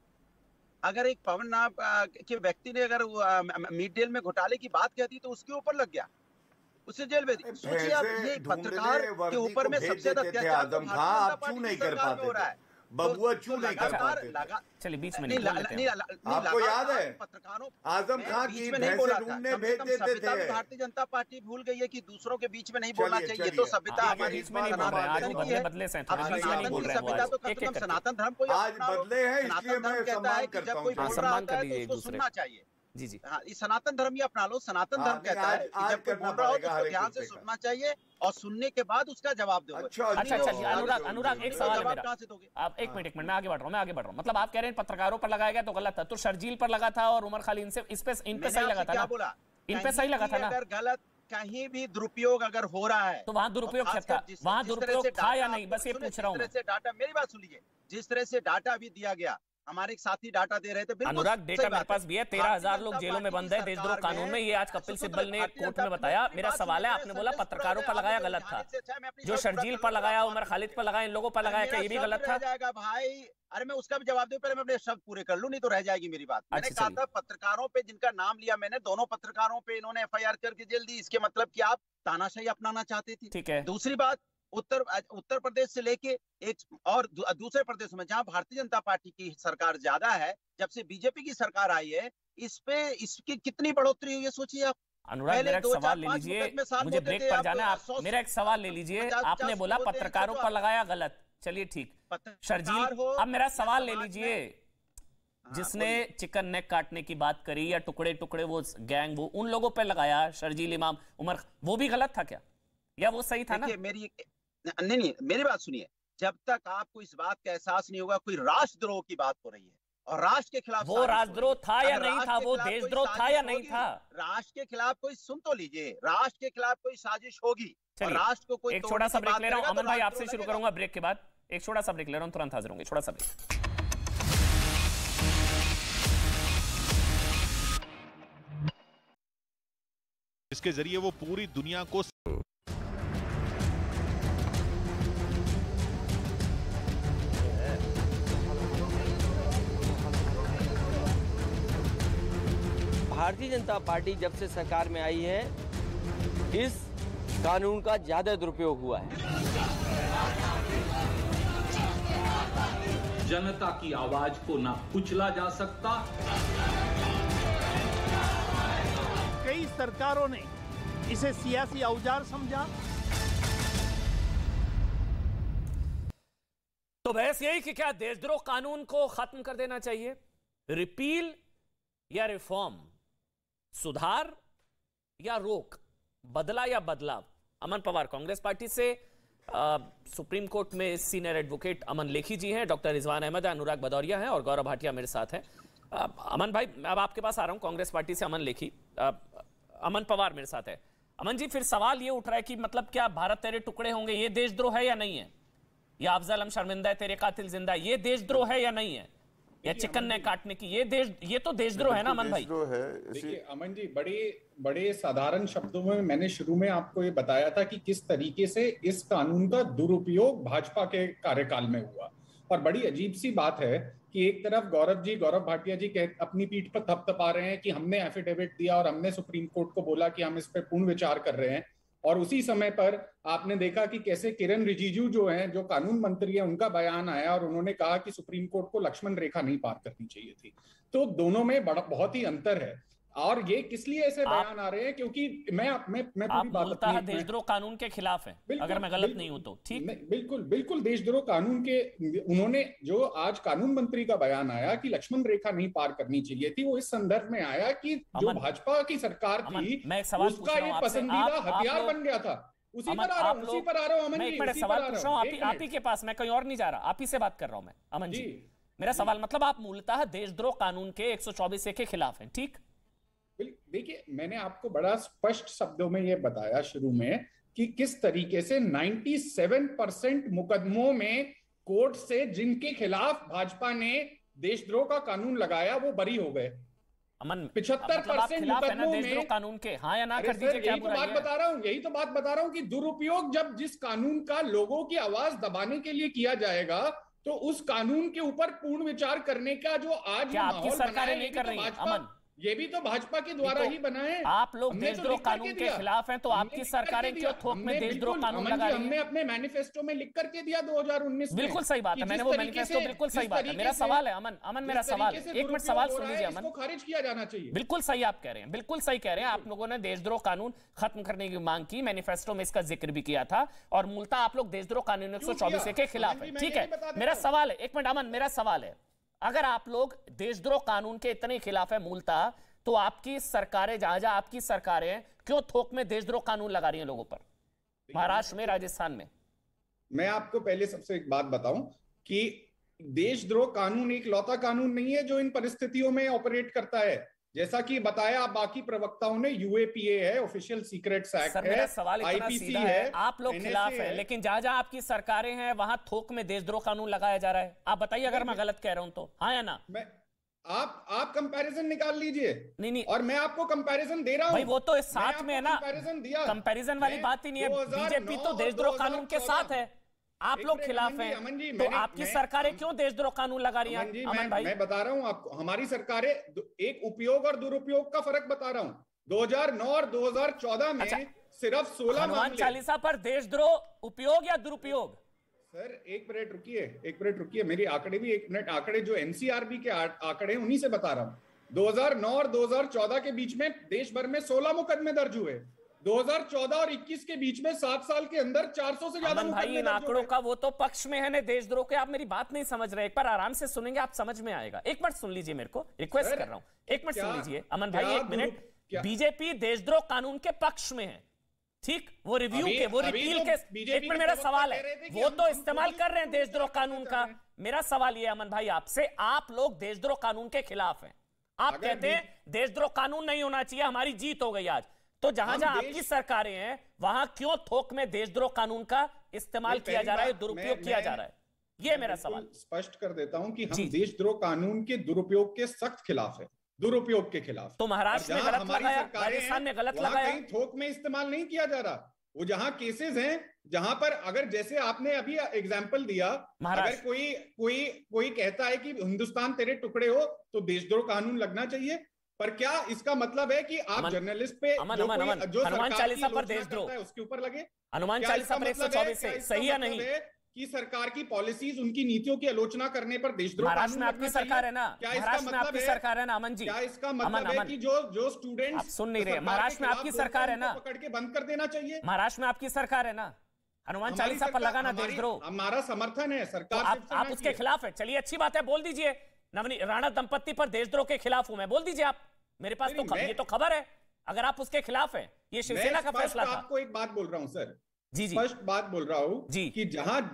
अगर एक पवन नाम के व्यक्ति ने अगर मिड डे में घोटाले की बात कह दी तो उसके ऊपर लग गया, उसे जेल भेज दी। सोचिए आप, ये पत्रकार के ऊपर में सबसे ज्यादा अत्याचार आप क्यों नहीं कर पाते हो रहा है, बबुआ क्यों नहीं कर पाते? चलिए बीच में नहीं, आपको याद है पत्रकारों आजम खां की भैंसे ढूंढने भेज देते थे। भारतीय जनता पार्टी भूल गई है कि दूसरों के बीच में नहीं बोलना चाहिए। तो सभ्यता हमारी बदले से सभ्यता तो कम से कम सनातन धर्म को आज बदले हैं, इसलिए मैं सम्मान करता हूँ। सम्मान कर लीजिए उसको सुनना चाहिए। जी जी, हाँ, ये सनातन धर्म ही अपना लो। सनातन धर्म कहता है कि जब कोई बोल रहा हो तो उसको ध्यान से सुनना चाहिए और सुनने के बाद उसका जवाब दो। अच्छा चलिए अनुराग एक सवाल है मेरा, आप एक मिनट मैं आगे बढ़ रहा हूँ। मतलब आप कह रहे हैं पत्रकारों पर लगाया गया तो गलत था, तो शर्जील पर लगा था और उमर खालिद इन पे सही लगा था ना? इन पे सही लगा था ना? अगर गलत कहीं भी दुरुपयोग अगर हो रहा है तो वहां दुरुपयोग था, वहां दुरुपयोग था या नहीं, बस ये पूछ रहा हूं मैं। डाटा, मेरी बात सुन लीजिए, जिस तरह से डाटा भी दिया गया, हमारे एक साथी डाटा दे रहे थे, अनुराग डेटा मेरे पास भी है, 13,000 लोग जेलों में बंद है देशद्रोह कानून में, ये आज कपिल सिब्बल ने कोर्ट में बताया। मेरा सवाल है, आपने बोला पत्रकारों पर लगाया गलत था, जो शर्जील पर लगाया, उमर खालिद पर लगाया, इन लोगों पर लगाया, क्या ये भी गलत था? जाएगा भाई, अरे मैं उसका भी जवाब दूं, पहले मैं अपने शब्द पूरे कर लूं, नहीं तो रह जाएगी मेरी बात। मैंने कहा था पत्रकारों पे जिनका नाम लिया मैंने, दोनों पत्रकारों पे इन्होंने एफआईआर करके जेल दी, इसके मतलब कि आप तानाशाही अपनाना चाहते थे। ठीक है। दूसरी बात, उत्तर प्रदेश से लेके एक और दूसरे प्रदेशों में जहां भारतीय जनता पार्टी की सरकार ज्यादा है, जब से बीजेपी की सरकार आई है, इसकी कितनी बढ़ोतरी हुई है सोचिए आप। अनुराग मेरा एक सवाल ले लीजिए, मुझे ब्रेक पर जाना है, आप मेरा एक सवाल ले लीजिए। आपने बोला पत्रकारों पर लगाया गलत, चलिए ठीक, शर्जील, अब मेरा सवाल ले लीजिए, जिसने चिकन नेक काटने की बात करी या टुकड़े टुकड़े वो गैंग, वो उन लोगों पर लगाया, शर्जील इमाम, उमर, वो भी गलत था क्या या वो सही था? ना नहीं, मेरी बात सुनिए, जब तक आपको इस बात का एहसास नहीं होगा कोई राष्ट्रद्रोह की बात हो रही है और राष्ट्र के खिलाफ, वो राष्ट्रद्रोह था या नहीं था, वो देशद्रोह था या नहीं था? राष्ट्र के खिलाफ कोई, सुन तो लीजिए, राष्ट्र के खिलाफ कोई साजिश होगी, राष्ट्र को कोई, एक छोटा सा ब्रेक ले रहा हूं अमन भाई, आपसे शुरू करूंगा ब्रेक के बाद, एक छोटा सा ब्रेक ले रहा हूं, तुरंत हाजिर होंगे, छोटा सा ब्रेक। इसके जरिए वो पूरी दुनिया को भारतीय जनता पार्टी जब से सरकार में आई है, इस कानून का ज्यादा दुरुपयोग हुआ है। जनता की आवाज को ना कुचला जा सकता। कई सरकारों ने इसे सियासी औजार समझा। तो बहस यही कि क्या देशद्रोह कानून को खत्म कर देना चाहिए, रिपील या रिफॉर्म, सुधार या रोक, बदला या बदलाव? अमन पवार कांग्रेस पार्टी से, सुप्रीम कोर्ट में सीनियर एडवोकेट अमन लेखी जी हैं, डॉक्टर रिजवान अहमद है, अनुराग भदौरिया हैं और गौरव भाटिया मेरे साथ हैं। अमन भाई, अब आपके पास आ रहा हूं, कांग्रेस पार्टी से अमन लेखी, अमन पवार मेरे साथ है। अमन जी, फिर सवाल ये उठ रहा है कि मतलब क्या भारत तेरे टुकड़े होंगे, ये देशद्रोह है या नहीं है? या अफजल हम शर्मिंदा है, तेरे कातिल जिंदा, ये देशद्रोह है या नहीं है? या चिकन ने काटने की, ये तो देशद्रोह है ना अमन भाई? देखिए अमन जी, बड़े साधारण शब्दों में मैंने शुरू में आपको ये बताया था कि किस तरीके से इस कानून का दुरुपयोग भाजपा के कार्यकाल में हुआ। और बड़ी अजीब सी बात है कि एक तरफ गौरव भाटिया जी अपनी पीठ पर थपथपा रहे हैं कि हमने एफिडेविट दिया और हमने सुप्रीम कोर्ट को बोला कि हम इस पर पूर्ण विचार कर रहे हैं, और उसी समय पर आपने देखा कि कैसे किरण रिजिजू जो हैं, जो कानून मंत्री है, उनका बयान आया और उन्होंने कहा कि सुप्रीम कोर्ट को लक्ष्मण रेखा नहीं पार करनी चाहिए थी। तो दोनों में बहुत ही अंतर है। और ये किस लिए ऐसे बयान आ रहे हैं? क्योंकि मैं पूरी बात आप देशद्रोह कानून के खिलाफ है, अगर मैं गलत नहीं हूं तो, ठीक? बिल्कुल देशद्रोह कानून के, उन्होंने जो आज कानून मंत्री का बयान आया कि लक्ष्मण रेखा नहीं पार करनी चाहिए थी, वो इस संदर्भ में आया कि जो भाजपा की सरकार थी उसका ये पसंदीदा हथियार बन गया था। उसी पर आ रहा हूं अमन जी, सवाल पूछ रहा हूं आप ही के पास, मैं कहीं और नहीं जा रहा, आप ही से बात कर रहा हूं मैं अमन जी। मेरा सवाल, मतलब आप मूलतः देशद्रोह कानून के 124A के खिलाफ हैं, ठीक? देखिए, मैंने आपको बड़ा स्पष्ट शब्दों में यह बताया शुरू में कि किस तरीके से 97% मुकदमों में कोर्ट से जिनके खिलाफ भाजपा ने देशद्रोह का कानून लगाया वो बरी हो गए। 75% मुकदमों में कानून के, हाँ या ना कर दीजिए, क्या बुराई है? यही तो बात बता रहा हूं कि दुरुपयोग जब जिस कानून का लोगों की आवाज दबाने के लिए किया जाएगा, तो उस कानून के ऊपर पूर्ण विचार करने का जो आज आपकी सरकारें नहीं कर रही हैं अमन, ये भी तो भाजपा के द्वारा ही बना है। आप लोग देशद्रोह कानून के खिलाफ हैं, तो आपकी सरकारें क्यों थोक में देशद्रोह कानून लगा रही हैं? हमने अपने मैनिफेस्टो में लिख करके दिया 2019 में। बिल्कुल सही बात है, मैंने वो मैनिफेस्टो, बिल्कुल सही बात है। मेरा सवाल है अमन, मेरा सवाल, एक मिनट सवाल सुन लीजिए अमन। खारिज किया जाना चाहिए। बिल्कुल सही आप कह रहे हैं, बिल्कुल सही कह रहे हैं। आप लोगों ने देशद्रोह कानून खत्म करने की मांग की, मैनिफेस्टो में इसका जिक्र भी किया था, और मूलतः आप लोग देशद्रोह कानून 124A के खिलाफ है, ठीक है? मेरा सवाल है, एक मिनट अमन, मेरा सवाल है, अगर आप लोग देशद्रोह कानून के इतने खिलाफ है मूलतः, तो आपकी सरकारें, जहां आपकी सरकारें क्यों थोक में देशद्रोह कानून लगा रही हैं लोगों पर, महाराष्ट्र में, राजस्थान में? मैं आपको पहले सबसे एक बात बताऊं कि देशद्रोह कानून एक लौता कानून नहीं है जो इन परिस्थितियों में ऑपरेट करता है। जैसा कि बताया आप बाकी प्रवक्ताओं ने, यूएपीए है, ऑफिशियल सीक्रेट्स एक्ट है, मेरा सवाल इतना सीधा है, आप लोग खिलाफ है, है, लेकिन जहां जहां आपकी सरकारें हैं वहां थोक में देशद्रोह कानून लगाया जा रहा है। आप बताइए अगर मैं गलत कह रहा हूं तो, हाँ या ना? आप कंपैरिजन निकाल लीजिए। नहीं, और मैं आपको कंपैरिजन दे रहा हूं भाई, वो तो इस साथ में है ना, कंपैरिजन दिया, कंपैरिजन वाली बात ही नहीं है। बीजेपी तो देशद्रोह कानून के साथ है, आप लोग खिलाफ हैं, तो आपकी सरकारें क्यों देशद्रोह कानून लगा रही हैं? अमन भाई, मैं बता रहा हूं आपको, हमारी सरकारें एक उपयोग और दुरुपयोग का फर्क बता रहा हूं। 2009 और 2014 में सिर्फ 16 हनुमान चालीसा पर देशद्रोह उपयोग या दुरुपयोग? सर एक मिनट रुकिए, मेरी आंकड़े भी, एक मिनट, आंकड़े जो एनसीआरबी के आंकड़े उन्हीं से बता रहा हूं। 2009 और 2014 के बीच में देश भर में 16 मुकदमे दर्ज हुए। 2014 और 21 के बीच में 7 साल के अंदर 400 से ज्यादा भाई, इन आंकड़ों का वो तो पक्ष में है ना देशद्रोह के। आप मेरी बात नहीं समझ रहे, एक बार आराम से सुनेंगे आप समझ में आएगा। एक मिनट सुन लीजिए, मेरे को रिक्वेस्ट कर रहा हूं, एक मिनट सुन लीजिए अमन भाई, एक मिनट। बीजेपी देशद्रोह कानून के पक्ष में है, ठीक, वो रिव्यू के, वो रिपील के। एक मिनट, मेरा सवाल है, वो तो इस्तेमाल कर रहे हैं देशद्रोह कानून का। मेरा सवाल ये अमन भाई आपसे, आप लोग देशद्रोह कानून के खिलाफ हैं, आप कहते हैं देशद्रोह कानून नहीं होना चाहिए, हमारी जीत हो गई आज। तो जहां जहां आपकी सरकारें हैं वहां क्यों थोक में देशद्रोह कानून का इस्तेमाल किया जा रहा है, दुरुपयोग किया जा रहा है? ये मेरा सवाल। स्पष्ट कर देता हूं कि हम देशद्रोह कानून के दुरुपयोग के सख्त खिलाफ है, दुरुपयोग के खिलाफ। तो महाराष्ट्र में गलत लगाया, राजस्थान में गलत लगाया, कहीं थोक में इस्तेमाल नहीं किया जा रहा। वो जहां केसेस हैं, जहां पर अगर जैसे आपने अभी एग्जांपल दिया, अगर कोई कहता है कि हिंदुस्तान तेरे टुकड़े हो तो देशद्रोह कानून लगना चाहिए, पर क्या इसका मतलब है कि आप जर्नलिस्ट पे जो हनुमान चालीसा पर देशद्रोह उसके ऊपर लगे? हनुमान चालीसा पर 124 से सही या नहीं कि सरकार की पॉलिसीज, उनकी नीतियों की आलोचना करने पर देशद्रोह? महाराष्ट्र में आपकी सरकार है ना, महाराष्ट्र में आपकी सरकार है ना अमन जी? क्या इसका मतलब है कि जो स्टूडेंट्स आप सुन नहीं रहे, महाराष्ट्र में आपकी सरकार है ना, पकड़ के बंद कर देना चाहिए? महाराष्ट्र में आपकी सरकार है ना, हनुमान चालीसा पर लगाना देशद्रोह? हमारा समर्थन है, सरकार आप उसके खिलाफ है, चलिए अच्छी बात है, बोल दीजिए। नवनीत राणा दंपत्ति पर देशद्रोह के खिलाफ हूं मैं, बोल दीजिए आप, मेरे पास तो ये तो खबर है, अगर आप उसके खिलाफ हैं। ये शिवसेना का फैसला था। आपको एक बात बोल रहा हूं सर, जी, स्पष्ट बात बोल रहा हूं जी, कि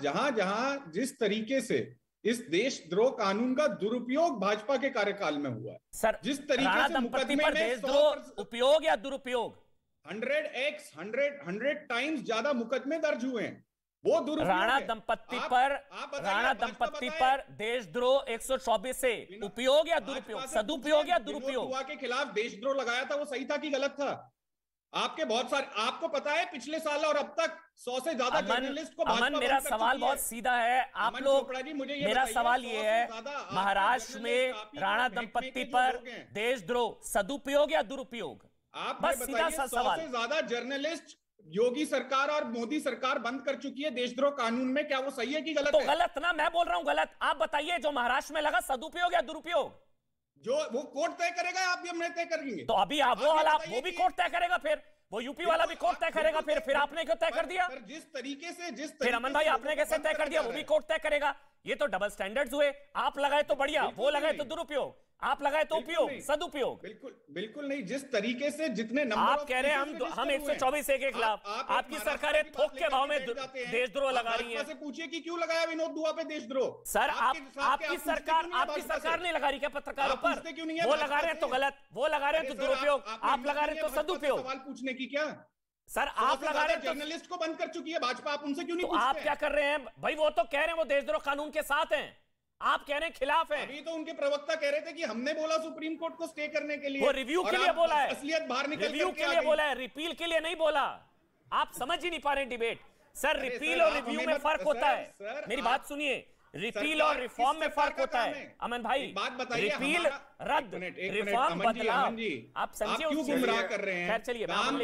जहां जिस तरीके से इस देशद्रोह कानून का दुरुपयोग भाजपा के कार्यकाल में हुआ है सर, जिस तरीके से मुकदमे में देशद्रोह उपयोग या दुरुपयोग 100 टाइम्स ज्यादा मुकदमे दर्ज हुए हैं, वो दुरुपयोग। राणा दंपत्ति पर देशद्रोह 124 से उपयोग या दुरुपयोग, सदुपयोग या दुरुपयोग? के खिलाफ देशद्रोह लगाया था, वो सही था कि गलत था? आपके बहुत सारे, आपको पता है पिछले साल और अब तक 100 से ज्यादा जर्नलिस्ट को अमन, मेरा सवाल बहुत सीधा है, आप लोग, मेरा सवाल ये है, महाराष्ट्र में राणा दंपत्ति पर देशद्रोह सदुपयोग या दुरुपयोग? आप बस सीधा सा सवाल। 100 से ज्यादा जर्नलिस्ट योगी सरकार और मोदी सरकार बंद कर चुकी है देशद्रोह कानून में, क्या वो सही है कि गलत तो है? गलत ना, मैं बोल रहा हूं गलत। आप बताइए जो महाराष्ट्र में लगा सदुपयोग या दुरुपयोग? जो वो कोर्ट तय करेगा, आप भी हमने तय करेंगे। तो अभी आप वो भी कोर्ट तय करेगा, फिर वो यूपी वाला भी कोर्ट तय करेगा, फिर आपने क्यों तय कर दिया? जिस तरीके से फिर अमन भाई आपने कैसे तय कर दिया? वो भी कोर्ट तय करेगा। ये तो डबल स्टैंडर्ड्स हुए, आप लगाए तो बढ़िया, वो लगाए तो दुरुपयोग, आप लगाए तो उपयोग, सदुपयोग। बिल्कुल नहीं, जिस तरीके से जितने नंबर आप कह रहे हैं हम 124 के खिलाफ, आपकी सरकारें थोक के भाव में देशद्रोह लगा रही है। पूछिए कि क्यों लगाया विनोद दुआ पे देशद्रोह? सर आपकी सरकार नहीं लगा रही क्या पत्रकारों पर? वो लगा रहे हैं तो गलत, वो लगा रहे हैं तो दुरुपयोग, आप लगा रहे हैं तो सदुपयोग। सवाल पूछने की क्या सर, आप लगा रहे हैं जर्नलिस्ट को बंद कर चुकी है भाजपा, आप उनसे क्यों नहीं पूछते? आप क्या कर रहे हैं भाई? वो तो कह रहे हैं वो देशद्रोह कानून के साथ हैं, आप कह रहे हैं खिलाफ है। अभी तो उनके प्रवक्ता कह रहे थे कि हमने बोला सुप्रीम कोर्ट को स्टे करने के लिए, वो रिव्यू के लिए बोला है, असलियत बाहर निकल रिव्यू के लिए बोला है, रिपील के लिए नहीं बोला। आप समझ ही नहीं पा रहे डिबेट। सर, रिपील और रिव्यू में फर्क होता है, मेरी बात सुनिए, रिपील और रिफॉर्म में फर्क होता है अमन भाई। बात बताइए, रिपील रद्द, रिफॉर्म बदलाव, आप समझिए क्यों गुमराह कर रहे हैं? चलिए,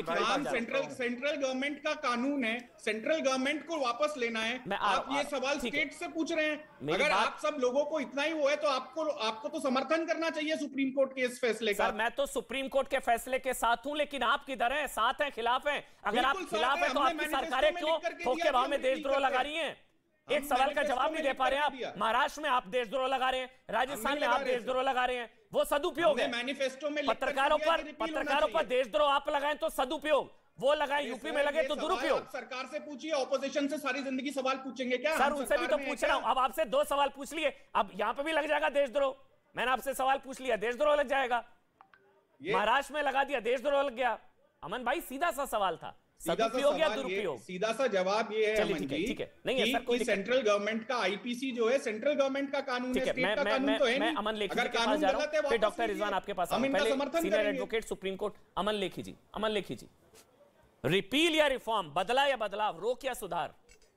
सेंट्रल गवर्नमेंट का कानून है, सेंट्रल गवर्नमेंट को वापस लेना है। आप ये सवाल स्टेट से पूछ रहे हैं। अगर आप सब लोगों को इतना ही वो है तो आपको तो समर्थन करना चाहिए सुप्रीम कोर्ट के इस फैसले का। सर, मैं तो सुप्रीम कोर्ट के फैसले के साथ हूं, लेकिन आप किधर हैं? साथ हैं, खिलाफ हैं? अगर आप खिलाफ हैं तो आपकी सरकारें क्यों थोक के भाव में देशद्रोह लगा रही हैं? एक सवाल का जवाब नहीं दे पा रहे हैं आप। महाराष्ट्र में आप देशद्रोह लगा रहे हैं, राजस्थान में आप देशद्रोह लगा रहे हैं, वो सदुपयोग है। मैनिफेस्टो में पत्रकारों पर देशद्रोह आप लगाएं तो सदुपयोग, वो लगाएं यूपी में लगे तो दुरुपयोग। सरकार से पूछिए, ऑपोजिशन से सारी जिंदगी सवाल पूछेंगे क्या? सर, उनसे भी तो पूछ रहा हूं। अब आपसे 2 सवाल पूछ लिए, अब यहां पे भी लग जाएगा देशद्रोह। मैंने आपसे सवाल पूछ लिया, देशद्रोह लग जाएगा। महाराष्ट्र में लगा दिया, देशद्रोह लग गया। अमन भाई सीधा सा सवाल था, सदुपयोग या दुरुपयोग? सीधा सा जवाब ये है अमन जी, ठीक है, नहीं है सर, कोई सेंट्रल गवर्नमेंट का आईपीसी जो है सेंट्रल गवर्नमेंट का कानून है, स्टेट का कानून तो है नहीं। मैं अमन लेखी जी के पास जा रहा हूं, फिर डॉक्टर रिजवान आपके पास आऊंगा। पहले senior advocate supreme court Aman Lekhi ji. Aman Lekhi ji, repeal या रिफॉर्म, बदला या बदलाव, रोक या सुधार?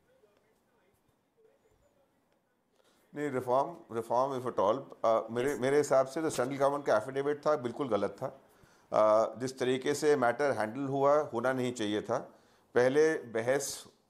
नहीं, रिफॉर्म इफ एट ऑल, मेरे हिसाब से जो सेंट्रल गवर्नमेंट का एफिडेविट था बिल्कुल गलत था। जिस तरीके से मैटर हैंडल होना नहीं चाहिए था। पहले बहस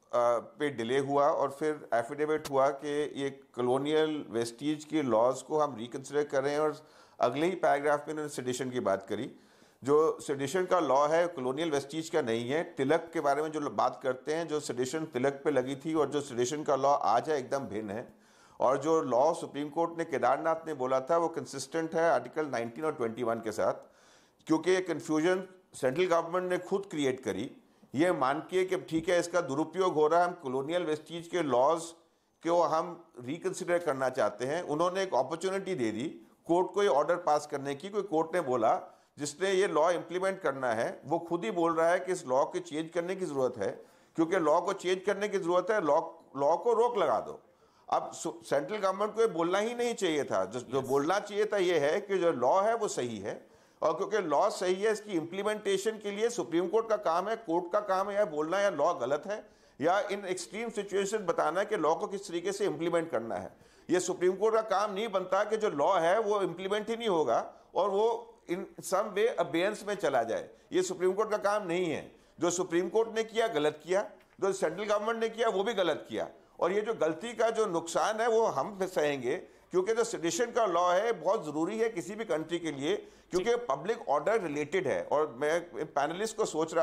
पे डिले हुआ और फिर एफिडेविट हुआ कि ये कॉलोनियल वेस्टीज के लॉज को हम रिकंसिडर कर रहे हैं, और अगले ही पैराग्राफ में उन्होंने सेडिशन की बात करी। जो सेडिशन का लॉ है कॉलोनियल वेस्टीज का नहीं है। तिलक के बारे में जो बात करते हैं, जो सेडिशन तिलक पे लगी थी और जो सेडिशन का लॉ आज है एकदम भिन्न है। और जो लॉ सुप्रीम कोर्ट ने केदारनाथ ने बोला था वो कंसिस्टेंट है आर्टिकल 19 और 21 के साथ, क्योंकि ये कन्फ्यूजन सेंट्रल गवर्नमेंट ने खुद क्रिएट करी, ये मान के कि ठीक है इसका दुरुपयोग हो रहा है, हम कॉलोनियल वेस्टीज के लॉज को हम रिकंसिडर करना चाहते हैं। उन्होंने एक अपॉर्चुनिटी दे दी कोर्ट को ये ऑर्डर पास करने की। कोई कोर्ट ने बोला जिसने ये लॉ इंप्लीमेंट करना है वो खुद ही बोल रहा है कि इस लॉ को चेंज करने की जरूरत है, क्योंकि लॉ को चेंज करने की जरूरत है, लॉ को रोक लगा दो। अब सेंट्रल गवर्नमेंट को ये बोलना ही नहीं चाहिए था। जो बोलना चाहिए था ये है कि जो लॉ है वो सही है, और क्योंकि लॉ सही है इसकी इंप्लीमेंटेशन के लिए सुप्रीम कोर्ट का काम है, कोर्ट का काम है या बोलना या लॉ गलत है या इन एक्सट्रीम सिचुएशन बताना है कि लॉ को किस तरीके से इंप्लीमेंट करना है। ये सुप्रीम कोर्ट का काम नहीं बनता कि जो लॉ है वो इंप्लीमेंट ही नहीं होगा और वो इन सम वे अबेयंस में चला जाए। ये सुप्रीम कोर्ट का काम नहीं है। जो सुप्रीम कोर्ट ने किया गलत किया, जो सेंट्रल गवर्नमेंट ने किया वो भी गलत किया, और ये जो गलती का जो नुकसान है वो हम सहेंगे, क्योंकि जो सेडिशन का लॉ है बहुत जरूरी है किसी भी कंट्री के लिए, क्योंकि पब्लिक ऑर्डर रिलेटेड है। और मैं पैनलिस्ट को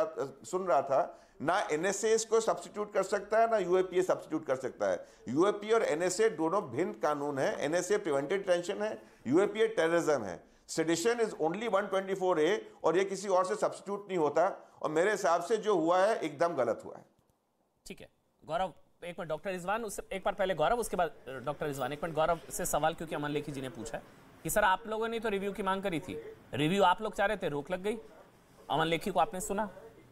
सुन रहा था, ना एनएसए इसको सब्स्टिट्यूट कर सकता है ना यूएपीए सब्स्टिट्यूट कर सकता है। यूएपीए और एनएसए दोनों भिन्न कानून है। एनएसए प्रिवेंटिव डिटेंशन है, यूएपीए टेररिज्म है। सेडिशन इज ओनली 124A और ये किसी और से सब्स्टिट्यूट नहीं होता, और मेरे हिसाब से जो हुआ है एकदम गलत हुआ है। ठीक है गौरव, एक मिनट डॉक्टर रिजवान, उससे एक बार पहले गौरव, उसके बाद डॉक्टर रिजवान। एक मिनट गौरव से सवाल, क्योंकि अमन लेखी जी ने पूछा है कि सर आप लोगों ने तो रिव्यू की मांग करी थी, रिव्यू आप लोग चाह रहे थे, रोक लग गई। अमन लेखी को आपने सुना?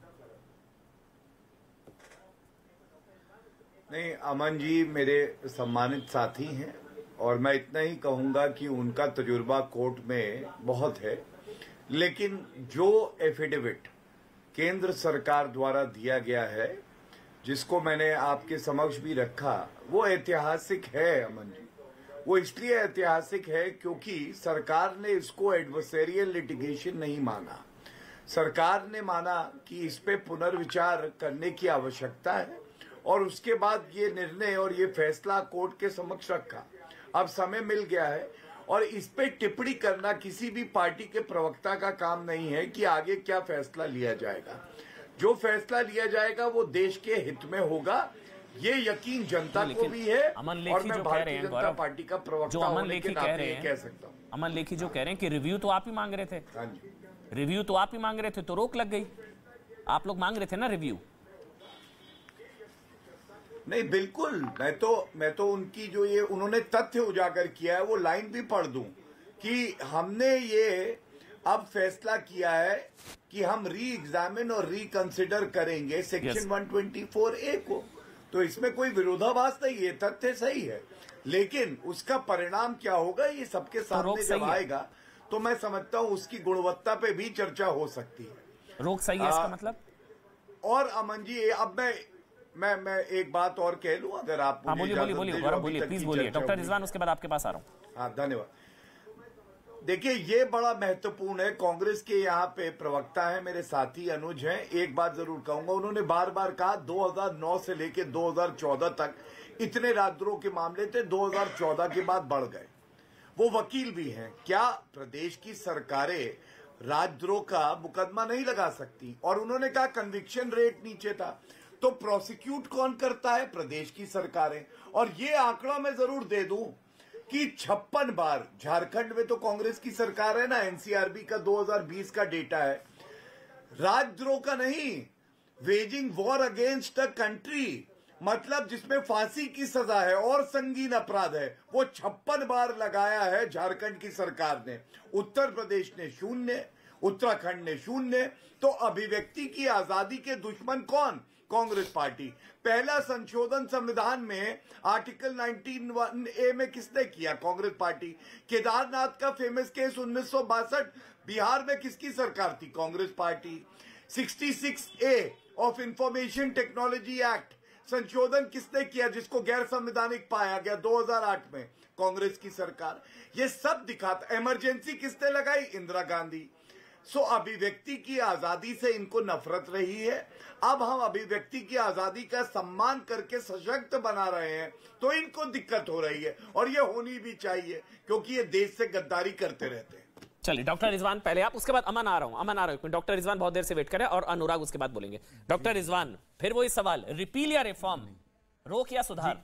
नहीं, अमन जी मेरे सम्मानित साथी हैं और मैं इतना ही कहूंगा कि उनका तजुर्बा कोर्ट में बहुत है, लेकिन जो एफिडेविट केंद्र सरकार द्वारा दिया गया है, जिसको मैंने आपके समक्ष भी रखा, वो ऐतिहासिक है अमन जी। वो इसलिए ऐतिहासिक है क्योंकि सरकार ने इसको एडवर्सेरियल लिटिगेशन नहीं माना। सरकार ने माना कि इस पे पुनर्विचार करने की आवश्यकता है और उसके बाद ये निर्णय और ये फैसला कोर्ट के समक्ष रखा। अब समय मिल गया है और इस पे टिप्पणी करना किसी भी पार्टी के प्रवक्ता का काम नहीं है कि आगे क्या फैसला लिया जाएगा। जो फैसला लिया जाएगा वो देश के हित में होगा, ये यकीन जनता को भी है। और मैं भारतीय जनता पार्टी का प्रवक्ता होने के नाते ये कह सकता हूँ। अमन लेखी जो कह रहे हैं कि रिव्यू तो आप ही मांग रहे थे। हाँ जी, रिव्यू तो आप ही मांग रहे थे, तो रोक लग गई। आप लोग मांग रहे थे ना रिव्यू? नहीं, बिल्कुल। मैं तो उनकी जो ये उन्होंने तथ्य उजागर किया है वो लाइन भी पढ़ दूं कि हमने ये अब फैसला किया है कि हम री एग्जामिन और रिकंसिडर करेंगे सेक्शन 124A को। तो इसमें कोई विरोधाभास नहीं, ये तथ्य सही है, लेकिन उसका परिणाम क्या होगा ये सबके सामने जब आएगा तो मैं समझता हूं उसकी गुणवत्ता पे भी चर्चा हो सकती है। रोक सही है इसका मतलब? और अमन जी, अब मैं एक बात और कह लूं, अगर आप बोलिए गौरव, बोलिए प्लीज बोलिए। डॉक्टर रिजवान उसके बाद आपके पास आ रहा हूं। हाँ, धन्यवाद। देखिए, ये बड़ा महत्वपूर्ण है। कांग्रेस के यहाँ पे प्रवक्ता है, मेरे साथी अनुज हैं। एक बात जरूर कहूंगा, उन्होंने बार बार कहा 2009 से लेके 2014 तक इतने राजद्रोह के मामले थे, 2014 के बाद बढ़ गए। वो वकील भी हैं। क्या प्रदेश की सरकारें राजद्रोह का मुकदमा नहीं लगा सकती? और उन्होंने कहा कन्विक्शन रेट नीचे था, तो प्रोसिक्यूट कौन करता है? प्रदेश की सरकारें। और ये आंकड़ा मैं जरूर दे दूं कि 56 बार, झारखंड में तो कांग्रेस की सरकार है ना, एनसीआरबी का 2020 का डेटा है, राजद्रोह का नहीं, waging war against the country, मतलब जिसमें फांसी की सजा है और संगीन अपराध है, वो 56 बार लगाया है झारखंड की सरकार ने। उत्तर प्रदेश ने 0, उत्तराखंड ने 0। तो अभिव्यक्ति की आजादी के दुश्मन कौन? कांग्रेस पार्टी। पहला संशोधन संविधान में आर्टिकल 19(1)A में किसने किया? कांग्रेस पार्टी। केदारनाथ का फेमस केस 1962 बिहार में किसकी सरकार थी? Congress party. 66A of information technology act संशोधन किसने किया जिसको गैर संवैधानिक पाया गया 2008 में? कांग्रेस की सरकार। ये सब दिखाता। इमरजेंसी किसने लगाई? इंदिरा गांधी। सो अभिव्यक्ति की आजादी से इनको नफरत रही है। अब हम अभिव्यक्ति की आजादी का सम्मान करके सशक्त बना रहे हैं तो इनको दिक्कत हो रही है, और ये होनी भी चाहिए क्योंकि ये देश से गद्दारी करते रहते हैं। चलिए डॉक्टर रिजवान पहले आप, उसके बाद अमन आ रहा हूं। डॉक्टर रिजवान बहुत देर से वेट करें और अनुराग उसके बाद बोलेंगे। डॉक्टर रिजवान, फिर वही सवाल, रिपील या रिफॉर्म, रोक या सुधार?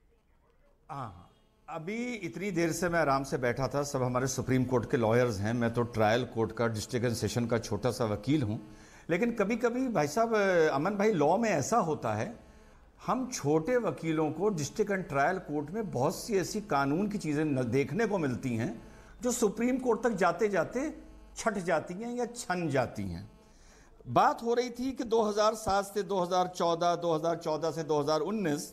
हाँ, अभी इतनी देर से मैं आराम से बैठा था, सब हमारे सुप्रीम कोर्ट के लॉयर्स हैं, मैं तो ट्रायल कोर्ट का, डिस्ट्रिक्ट एंड सेशन का छोटा सा वकील हूं। लेकिन कभी कभी भाई साहब, अमन भाई, लॉ में ऐसा होता है, हम छोटे वकीलों को डिस्ट्रिक्ट एंड ट्रायल कोर्ट में बहुत सी ऐसी कानून की चीजें देखने को मिलती हैं जो सुप्रीम कोर्ट तक जाते जाते छट जाती हैं या छन जाती हैं। बात हो रही थी कि 2007 से 2014, 2014 से 2019,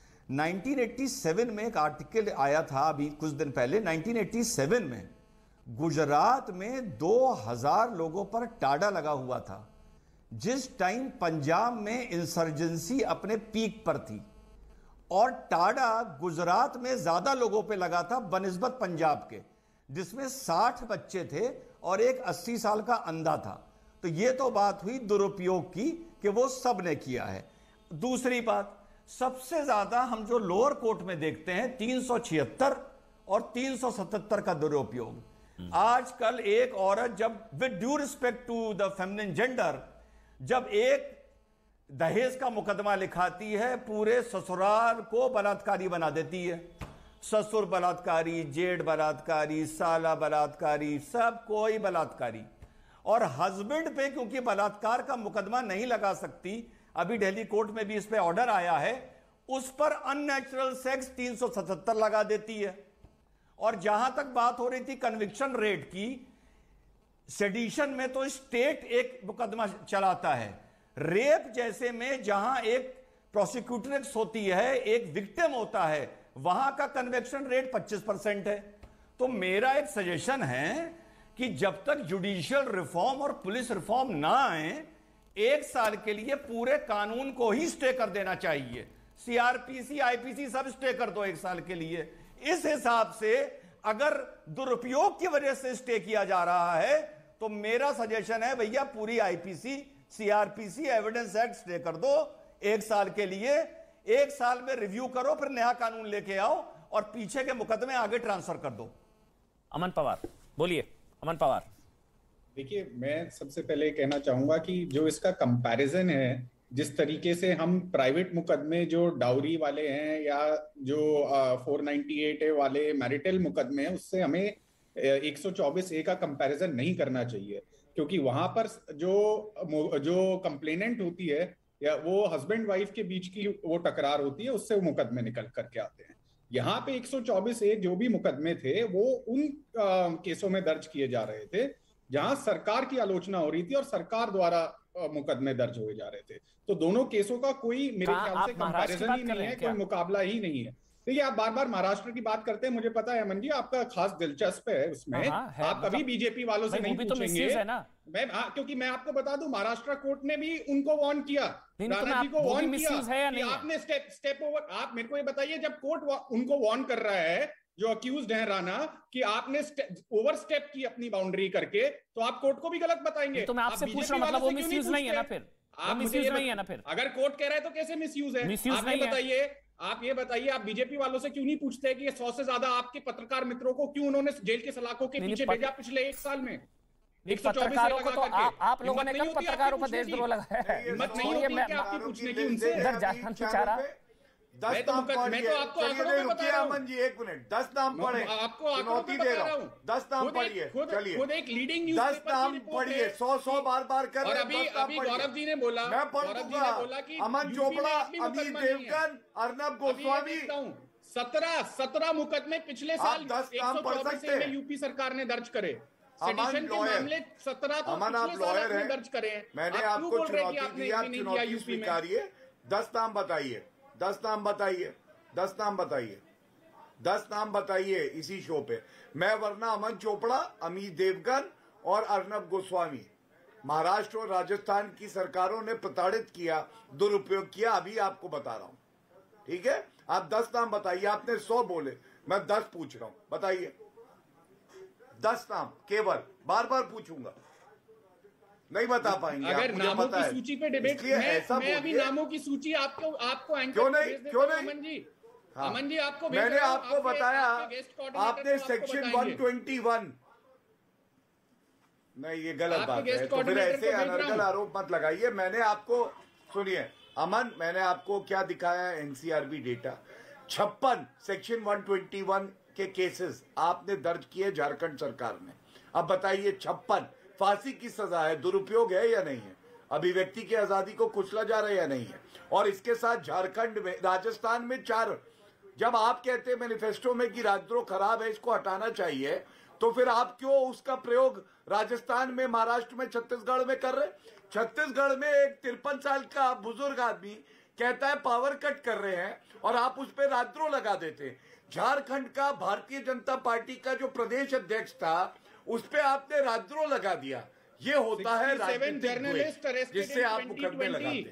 1987 में एक आर्टिकल आया था, अभी कुछ दिन पहले, 1987 में गुजरात में 2000 लोगों पर टाडा लगा हुआ था, जिस टाइम पंजाब में इंसर्जेंसी अपने पीक पर थी, और टाडा गुजरात में ज्यादा लोगों पे लगा था बनिस्बत पंजाब के, जिसमें 60 बच्चे थे और एक 80 साल का अंधा था। तो ये तो बात हुई दुरुपयोग की कि वो सब ने किया है। दूसरी बात, सबसे ज्यादा हम जो लोअर कोर्ट में देखते हैं 376 और 377 का दुरुपयोग। आजकल एक औरत, जब with due respect to the feminine gender, जब एक दहेज का मुकदमा लिखाती है, पूरे ससुराल को बलात्कारी बना देती है। ससुर बलात्कारी, जेठ बलात्कारी, साला बलात्कारी, सब कोई बलात्कारी। और हस्बैंड पे क्योंकि बलात्कार का मुकदमा नहीं लगा सकती, अभी दिल्ली कोर्ट में भी इस पे ऑर्डर आया है, उस पर अननेचुरल सेक्स 377 लगा देती है। और जहां तक बात हो रही थी कन्विक्शन रेट की, सेडिशन में तो स्टेट एक मुकदमा चलाता है। रेप जैसे में जहां एक प्रोसिक्यूटरेक्स होती है, एक विक्टिम होता है, वहां का कन्विक्शन रेट 25% है। तो मेरा एक सजेशन है कि जब तक जुडिशियल रिफॉर्म और पुलिस रिफॉर्म ना आए, 1 साल के लिए पूरे कानून को ही स्टे कर देना चाहिए। सीआरपीसी, आईपीसी सब स्टे कर दो 1 साल के लिए। इस हिसाब से अगर दुरुपयोग की वजह से स्टे किया जा रहा है तो मेरा सजेशन है, भैया पूरी IPC, CRPC, evidence act stay कर दो 1 साल के लिए। 1 साल में रिव्यू करो, फिर नया कानून लेके आओ और पीछे के मुकदमे आगे ट्रांसफर कर दो। अमन पवार बोलिए। अमन पवार, देखिए, मैं सबसे पहले कहना चाहूंगा कि जो इसका कंपैरिजन है, जिस तरीके से हम प्राइवेट मुकदमे जो डाउरी वाले हैं या जो 498A वाले मैरिटल मुकदमे हैं, उससे हमें 124A का कंपैरिजन नहीं करना चाहिए, क्योंकि वहां पर जो कंप्लेनेंट होती है या वो हस्बैंड वाइफ के बीच की वो टकरार होती है, उससे वो मुकदमे निकल करके आते हैं। यहाँ पे 124A जो भी मुकदमे थे वो उन केसों में दर्ज किए जा रहे थे जहां सरकार की आलोचना हो रही थी और सरकार द्वारा मुकदमे दर्ज हुए जा रहे थे। तो दोनों केसों का कोई मेरे ख्याल से कंपैरिजन ही नहीं है, कोई मुकाबला ही नहीं है। देखिए, आप बार बार महाराष्ट्र की बात करते हैं, मुझे पता है अमन जी आपका खास दिलचस्प है उसमें। आप कभी बीजेपी वालों से नहीं पूछेंगे क्योंकि मैं आपको बता दूं, महाराष्ट्र कोर्ट ने भी उनको वार्न किया, राणा जी को वार्न किया कि आपने स्टेप ओवर। आप मेरे को ये बताइए, जब कोर्ट उनको वार्न कर रहा है, जो अक्यूज्ड है राणा, कि आपने ओवर स्टेप की अपनी बाउंड्री करके, तो आप कोर्ट को भी गलत बताएंगे। तो मैं आपसे पूछ रहा हूं, मतलब वो मिसयूज नहीं है ना? फिर आप मिसयूज नहीं है ना? फिर अगर कोर्ट कह रहा है तो कैसे मिसयूज है? आप ये बताइए, आप बीजेपी वालों से क्यों नहीं पूछते कि 100 से ज्यादा आपके पत्रकार मित्रों को क्यों उन्होंने जेल के सलाखों के पीछे भेजा पिछले 1 साल में? 124 को तो आप लोगों ने कब पत्रकारों पर देशद्रोह लगाया है? हिम्मत नहीं होती कि आपकी पूछने की उनसे। इधर जाना बेचारा। 10 नाम पढ़िए। रुकिए अमन जी, 1 मिनट। 10 नाम पढ़े, आपको चुनौती दे रहा हूँ। 10 नाम पढ़िए, चलिए। खुद एक लीडिंग न्यूज़ 10 नाम पढ़िए, 100 बार कर रहे हैं। अभी गौरव जी ने बोला, मैं पढ़ दूंगा। अमन चोपड़ा, अमित देवगन, अर्नब गोस्वामी, 17 मुकदमे पिछले साल 124 में यूपी सरकार ने दर्ज करे। सेडिशन के मामले 17 तो अमन, आप लॉयर हैं, दर्ज करे हैं। मैंने आपको चुनौती दी, आप चुनौती स्वीकारिए। 10 नाम बताइए, 10 नाम बताइए, 10 नाम बताइए, 10 नाम बताइए इसी शो पे। मैं वरना अमन चोपड़ा, अमित देवगन और अर्नब गोस्वामी, महाराष्ट्र और राजस्थान की सरकारों ने प्रताड़ित किया, दुरुपयोग किया, अभी आपको बता रहा हूं। ठीक है, आप 10 नाम बताइए। आपने 100 बोले, मैं 10 पूछ रहा हूं, बताइए 10 नाम केवल। बार बार पूछूंगा, नहीं बता पाएंगे। अगर नामों की सूची पे डिबेट, मैं अभी नामों की सूची आपको क्यों नहीं अमन जी, हाँ, अमन जी आपको मैंने आपको बताया, आपने सेक्शन 121, नहीं ये गलत बात है, तो फिर ऐसे अनर्गल आरोप मत लगाइए। मैंने आपको, सुनिए अमन, मैंने आपको क्या दिखाया, एनसीआरबी डेटा। 56 सेक्शन 121 के केसेस आपने दर्ज किए झारखंड सरकार ने। अब बताइए 56 फांसी की सजा है, दुरुपयोग है या नहीं है? अभिव्यक्ति की आजादी को कुचला जा रहा है या नहीं है? और इसके साथ झारखंड में, राजस्थान में 4। जब आप कहते हैं मैनिफेस्टो में कि राजद्रोह खराब है, इसको हटाना चाहिए, तो फिर आप क्यों उसका प्रयोग राजस्थान में, महाराष्ट्र में, छत्तीसगढ़ में कर रहे? छत्तीसगढ़ में एक 53 साल का बुजुर्ग आदमी कहता है पावर कट कर रहे हैं और आप उस पर राजद्रोह लगा देते। झारखंड का भारतीय जनता पार्टी का जो प्रदेश अध्यक्ष था, उस पे आपने राजद्रोह लगा दिया। ये होता है राजनीतिक, जिससे आप मुकदमे लगाते।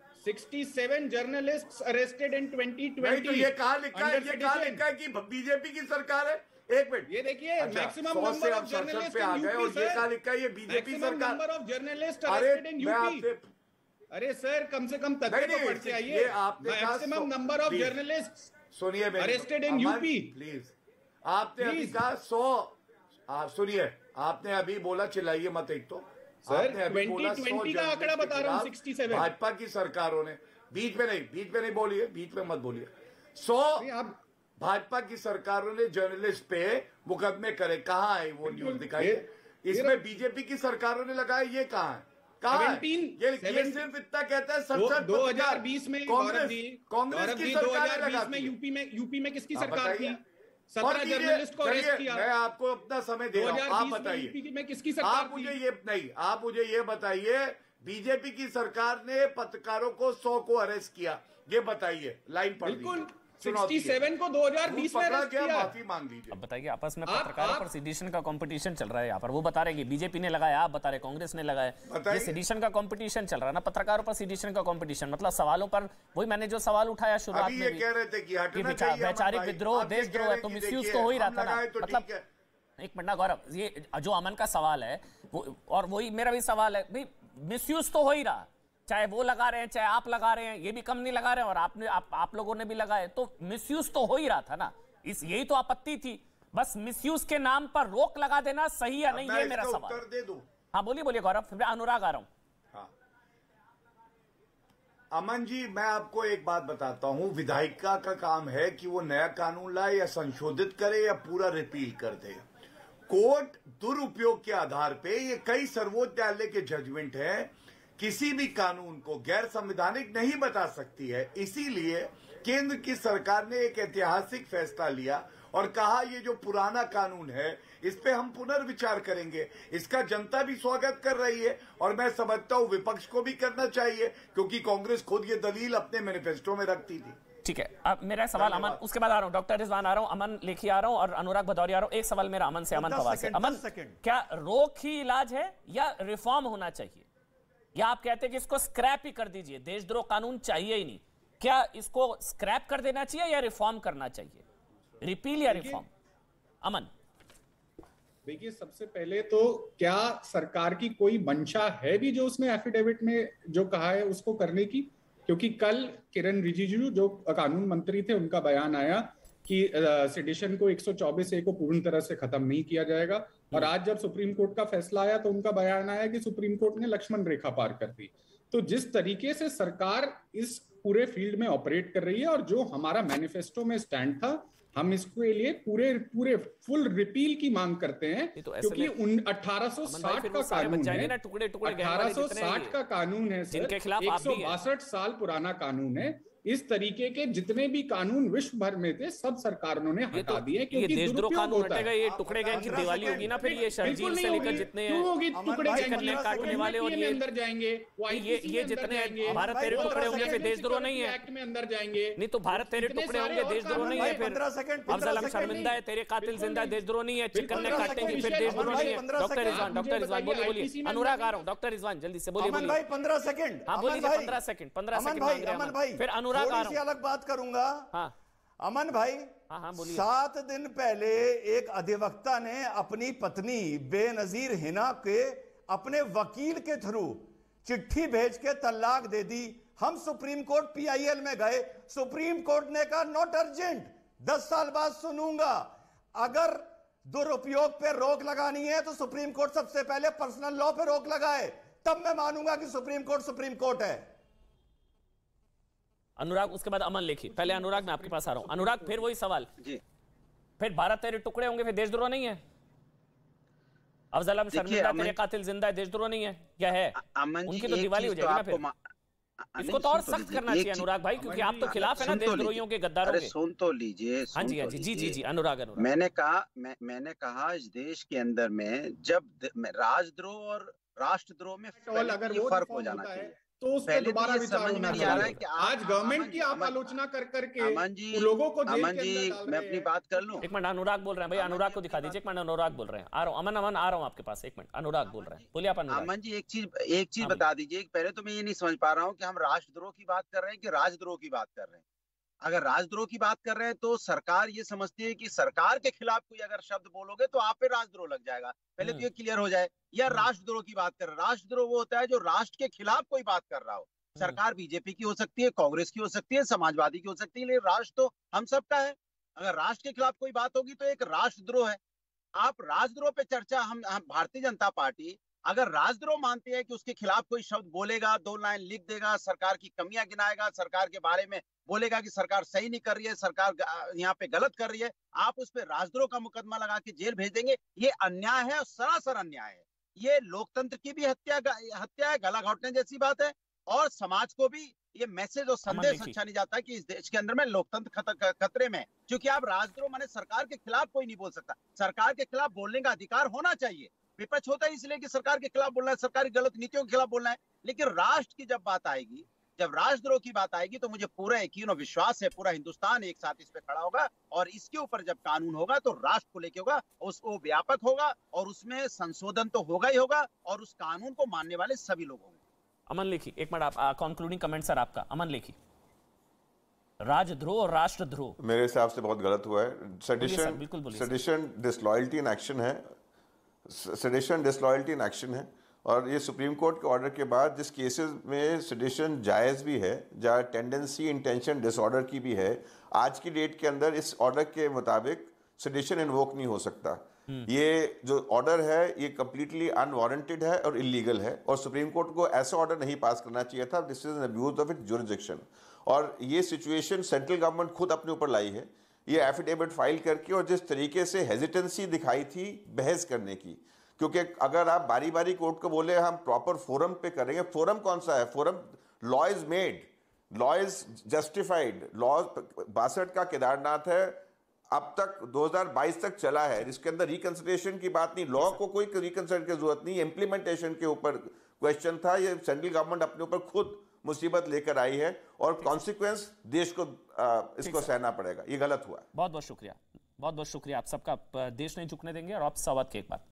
67 जर्नलिस्ट्स अरेस्टेड इन 2020। नहीं तो ये कहा लिखा है, ये कहा लिखा है कि बीजेपी की सरकार है। एक मिनट, ये देखिए, मैक्सिमम नंबर ऑफ जर्नलिस्ट पे आ गए और ये कहा लिखा है ये बीजेपी सरकार। Number of journalist arrested in UP. अरे सर, कम से कम तथ्य तो पढ़ के आइए। मैक्सिमम नंबर ऑफ जर्नलिस्ट, सुनिए अरेस्टेड इन यूपी। प्लीज, आपने अभी कहा 100। आप सुनिए, आपने अभी बोला, चिल्लाइए मत। एक तो सर 2020 का आंकड़ा बता रहा हूं, 67 भाजपा की सरकारों ने, बीच में नहीं बोलिए, बीच में मत बोलिए। 100 भाजपा की सरकारों ने जर्नलिस्ट पे मुकदमे करे। कहाँ है वो न्यूज दिखाइए? इसमें बीजेपी की सरकारों ने लगाया, ये कहाँ है? कहाँ है? ये सिर्फ इतना कहता है संसद 2020 में कांग्रेस की सरकार लगा में यूपी में किसकी सरकार थी? 17 जर्नलिस्ट को अरेस्ट किया। मैं आपको अपना समय दे रहा हूं, आप बताइए यूपी में किसकी सरकार आप मुझे ये नहीं, आप मुझे ये बताइए, बीजेपी की सरकार ने पत्रकारों को 100 को अरेस्ट किया, ये बताइए। लाइन पढ़ बिल्कुल, 67 को 2020 में अरेस्ट किया। माफी मांग लीजिए। अब बताइए, आपस में पत्रकारों पर सेडिशन का कंपटीशन चल रहा है यहाँ पर। वो बता रहे कि बीजेपी ने लगाया, आप बता रहे कांग्रेस ने लगाया। ये सेडिशन का कंपटीशन चल रहा है ना, पत्रकारों पर सेडिशन का कंपटीशन। मतलब सवालों पर, वही मैंने जो सवाल उठाया शुरुआत में, ये कह रहे थे कि हटना चाहिए, वैचारिक विद्रोह, देशद्रोह है, तो मिसयूज तो हो ही रहा था ना। मतलब एक मिनट ना गौरव, ये जो अमन का सवाल है वो, और वही मेरा भी सवाल है भाई, मिसयूज तो हो ही रहा, चाहे वो लगा रहे हैं चाहे आप लगा रहे हैं, ये भी कम नहीं लगा रहे हैं और आप लोगों ने भी लगाए, तो मिसयूज तो हो ही रहा था ना। यही तो आपत्ति थी। बस मिसयूज के नाम पर रोक लगा देना सही या नहीं, ये मेरा सवाल। उत्तर दे दूं? हाँ बोलिए गौरव, फिर अनुराग आ रहा हूं। हाँ अमन जी, मैं आपको एक बात बताता हूं, विधायिका का काम है कि वो नया कानून लाए या संशोधित करे या पूरा रिपील कर दे। कोर्ट दुरुपयोग के आधार पे, ये कई सर्वोच्च न्यायालय के जजमेंट हैं, किसी भी कानून को गैर संवैधानिक नहीं बता सकती है। इसीलिए केंद्र की सरकार ने एक ऐतिहासिक फैसला लिया और कहा ये जो पुराना कानून है इस पे हम पुनर्विचार करेंगे। इसका जनता भी स्वागत कर रही है और मैं समझता हूं विपक्ष को भी करना चाहिए, क्योंकि कांग्रेस खुद ये दलील अपने मैनिफेस्टो में रखती थी। ठीक है, अब मेरा सवाल अमन, उसके बाद आ रहा हूं, डॉक्टर रिजवान आ रहा हूं, अमन लेखी आ रहा हूं और अनुराग भदौरिया आ रहा हूं। एक सवाल मेरा अमन से, अमन पवार से। अमन, क्या रोक ही इलाज है या रिफॉर्म होना चाहिए, या आप कहते हैं कि इसको स्क्रैप ही कर दीजिए, देशद्रोह कानून चाहिए ही नहीं? क्या इसको स्क्रैप कर देना चाहिए या रिफॉर्म करना चाहिए, रिपील या रिफॉर्म? अमन देखिए, सबसे पहले तो क्या सरकार की कोई मंशा है भी जो उसने एफिडेविट में जो कहा है उसको करने की? क्योंकि कल किरण रिजिजू जो कानून मंत्री थे, उनका बयान आया कि सेडिशन को 124A को पूर्ण तरह से खत्म नहीं किया जाएगा, और आज जब सुप्रीम कोर्ट का फैसला आया तो उनका बयान आया कि सुप्रीम कोर्ट ने लक्ष्मण रेखा पार कर दी। तो जिस तरीके से सरकार इस पूरे फील्ड में ऑपरेट कर रही है, और जो हमारा मैनिफेस्टो में स्टैंड था, हम इसके लिए पूरे फुल रिपील की मांग करते हैं, क्योंकि 1860 का कानून है, 1860 का कानून है सर, 162 साल पुराना कानून है, इस तरीके के जितने भी कानून विश्व भर में थे सब सरकारों ने हटा दिए, क्योंकि देशद्रोह दुरुपयोग कानून होता हटेगा, है। ये टुकड़े गैंग की दिवाली होगी ना फिर, ये शर्जील से लेकर जितने टुकड़े काटने वाले और ये अंदर जाएंगे, ये जितने भारत तेरे टुकड़े होंगे फिर देशद्रोह नहीं है, एक्ट में अंदर जाएंगे। नहीं तो भारत तेरे टुकड़े होंगे देशद्रोह नहीं है, फिर अफजल हम शर्मिंदा है, तेरे कातिल जिंदा, देशद्रोह नहीं है, चिकन ने काटेंगे फिर देशद्रोह नहीं है। डॉक्टर रिजवान बोलिए, अनुराग आ रहा हूँ, डॉक्टर रिजवान जल्दी से बोलिए। अमन भाई 15 सेकंड, हाँ बोलिए, 15 सेकंड अमन भाई, फिर अनुराग आ रहा हूँ। अलग बात करूंगा। हाँ अमन भाई, हाँ बोलिए। 7 दिन पहले एक अधिवक्ता ने अपनी पत्नी बेनजीर हिना के अपने वकील के थ्रू चिट्ठी भेज के तलाक दे दी। हम सुप्रीम कोर्ट पीआईएल में गए, सुप्रीम कोर्ट ने कहा नॉट अर्जेंट, 10 साल बाद सुनूंगा। अगर दुरुपयोग पे रोक लगानी है तो सुप्रीम कोर्ट सबसे पहले पर्सनल लॉ पे रोक लगाए, तब मैं मानूंगा कि सुप्रीम कोर्ट है। अनुराग, उसके बाद अमन लेखी। पहले अनुराग, मैं आपके पास आ रहा हूं। अनुराग, फिर वही सवाल जी, फिर भारत तेरे टुकड़े होंगे फिर देशद्रोह नहीं है? अफजल हम शर्मिंदा, तेरे कातिल जिंदा है, देशद्रोह नहीं है क्या है? उनकी तो दिवाली हो जाएगी ना फिर। इसको तो और सख्त करना चाहिए अनुराग भाई, क्योंकि आप तो खिलाफ है ना देशद्रोहियों के, गद्दारों के। सुन तो लीजिए। हाँ जी, जी अनुराग। मैंने कहा इस देश के अंदर में जब राजद्रोह और राष्ट्रद्रोह में फर्क हो जाना चाहिए, तो उस पर दोबारा विचार नहीं आ रहा है कि आज गवर्नमेंट की आप आलोचना कर करके लोगों को जेल के अंदर डाल रहे हैं। मैं अपनी बात कर लूं। एक मिनट, अनुराग बोल रहे हैं भाई, अनुराग को दिखा दीजिए। एक मिनट, अनुराग बोल रहे हैं, आ रहा हूं। अमन आ रहा हूं आपके पास, एक मिनट, अनुराग बोल रहे हैं, बोलिए आप अनुराग। अमन जी, एक चीज बता दीजिए। पहले तो मैं ये नहीं समझ पा रहा हूँ कि हम राष्ट्रद्रोह की बात कर रहे हैं कि राजद्रोह की बात कर रहे हैं। अगर राजद्रोह की बात कर रहे हैं तो सरकार ये समझती है कि सरकार के खिलाफ कोई अगर शब्द बोलोगे तो आप पे राजद्रोह लग जाएगा। पहले तो ये क्लियर हो जाए। या राष्ट्रद्रोह की बात कर रहे हैं, राष्ट्रद्रोह वो होता है जो राष्ट्र के खिलाफ कोई बात कर रहा हो। सरकार बीजेपी की हो सकती है, कांग्रेस की हो सकती है, समाजवादी की हो सकती है, लेकिन राष्ट्र तो हम सबका है। अगर राष्ट्र के खिलाफ कोई बात होगी तो एक राष्ट्रद्रोह है। आप राजद्रोह पे चर्चा, हम भारतीय जनता पार्टी अगर राजद्रोह मानते हैं कि उसके खिलाफ कोई शब्द बोलेगा, 2 लाइन लिख देगा, सरकार की कमियां गिनाएगा, सरकार के बारे में बोलेगा कि सरकार सही नहीं कर रही है, सरकार यहाँ पे गलत कर रही है, आप उस पर राजद्रोह का मुकदमा लगा के जेल भेज देंगे। ये अन्याय है और सरासर अन्याय है। ये लोकतंत्र की भी हत्या है, गला घोटने जैसी बात है, और समाज को भी ये मैसेज और संदेश अच्छा नहीं जाता कि इस देश के अंदर में लोकतंत्र खतरे में। क्योंकि आप राजद्रोह माने सरकार के खिलाफ कोई नहीं बोल सकता। सरकार के खिलाफ बोलने का अधिकार होना चाहिए। विपक्ष होता है इसलिए कि सरकार के खिलाफ बोलना है, सरकारी गलत नीतियों के खिलाफ बोलना है। लेकिन राष्ट्र की जब बात आएगी, जब राजद्रोह की बात आएगी, तो मुझे पूरा यकीन और विश्वास है पूरा हिंदुस्तान एक साथ इस पे खड़ा होगा, और इसके ऊपर जब कानून होगा तो राष्ट्र को लेके होगा, वो व्यापक होगा, और उसमें संशोधन तो होगा ही होगा, और उस कानून को मानने वाले सभी लोग होंगे। अमन लेखी, एक मिनट, आप कंक्लूडिंग कमेंट सर आपका। अमन लेखी, राजद्रोह और राष्ट्रद्रोह मेरे हिसाब से बहुत गलत हुआ है। सेडिशन डिसलॉयल्टी इन एक्शन है, सेडिशन डिसलॉयल्टी इन एक्शन है। और ये सुप्रीम कोर्ट के ऑर्डर के बाद जिस केसेस में सेडिशन जायज़ भी है, जहाँ टेंडेंसी इंटेंशन डिसऑर्डर की भी है, आज की डेट के अंदर इस ऑर्डर के मुताबिक सेडिशन इन्वोक नहीं हो सकता। ये जो ऑर्डर है ये कंप्लीटली अनवारंटेड है और इलीगल है, और सुप्रीम कोर्ट को ऐसा ऑर्डर नहीं पास करना चाहिए था। This is an abuse of it jurisdiction. और ये सिचुएशन सेंट्रल गवर्नमेंट खुद अपने ऊपर लाई है, ये एफिडेविट फाइल करके, और जिस तरीके से हेजिटेंसी दिखाई थी बहस करने की। क्योंकि अगर आप बारी बारी कोर्ट को बोले हम प्रॉपर फोरम पे करेंगे, फोरम कौन सा है? Forum law is made, law is justified. Law 62 का केदारनाथ है, अब तक 2022 तक चला है, इसके अंदर रिकंसिडरेशन की बात नहीं, लॉ को कोई रिकंसिडर की जरूरत नहीं, इम्प्लीमेंटेशन के ऊपर क्वेश्चन था। ये सेंट्रल गवर्नमेंट अपने ऊपर खुद मुसीबत लेकर आई है, और कॉन्सिक्वेंस देश को इसको सहना पड़ेगा। ये गलत हुआ है। बहुत बहुत शुक्रिया, बहुत बहुत शुक्रिया आप सबका। देश नहीं झुकने देंगे। और आप सवाल के एक बात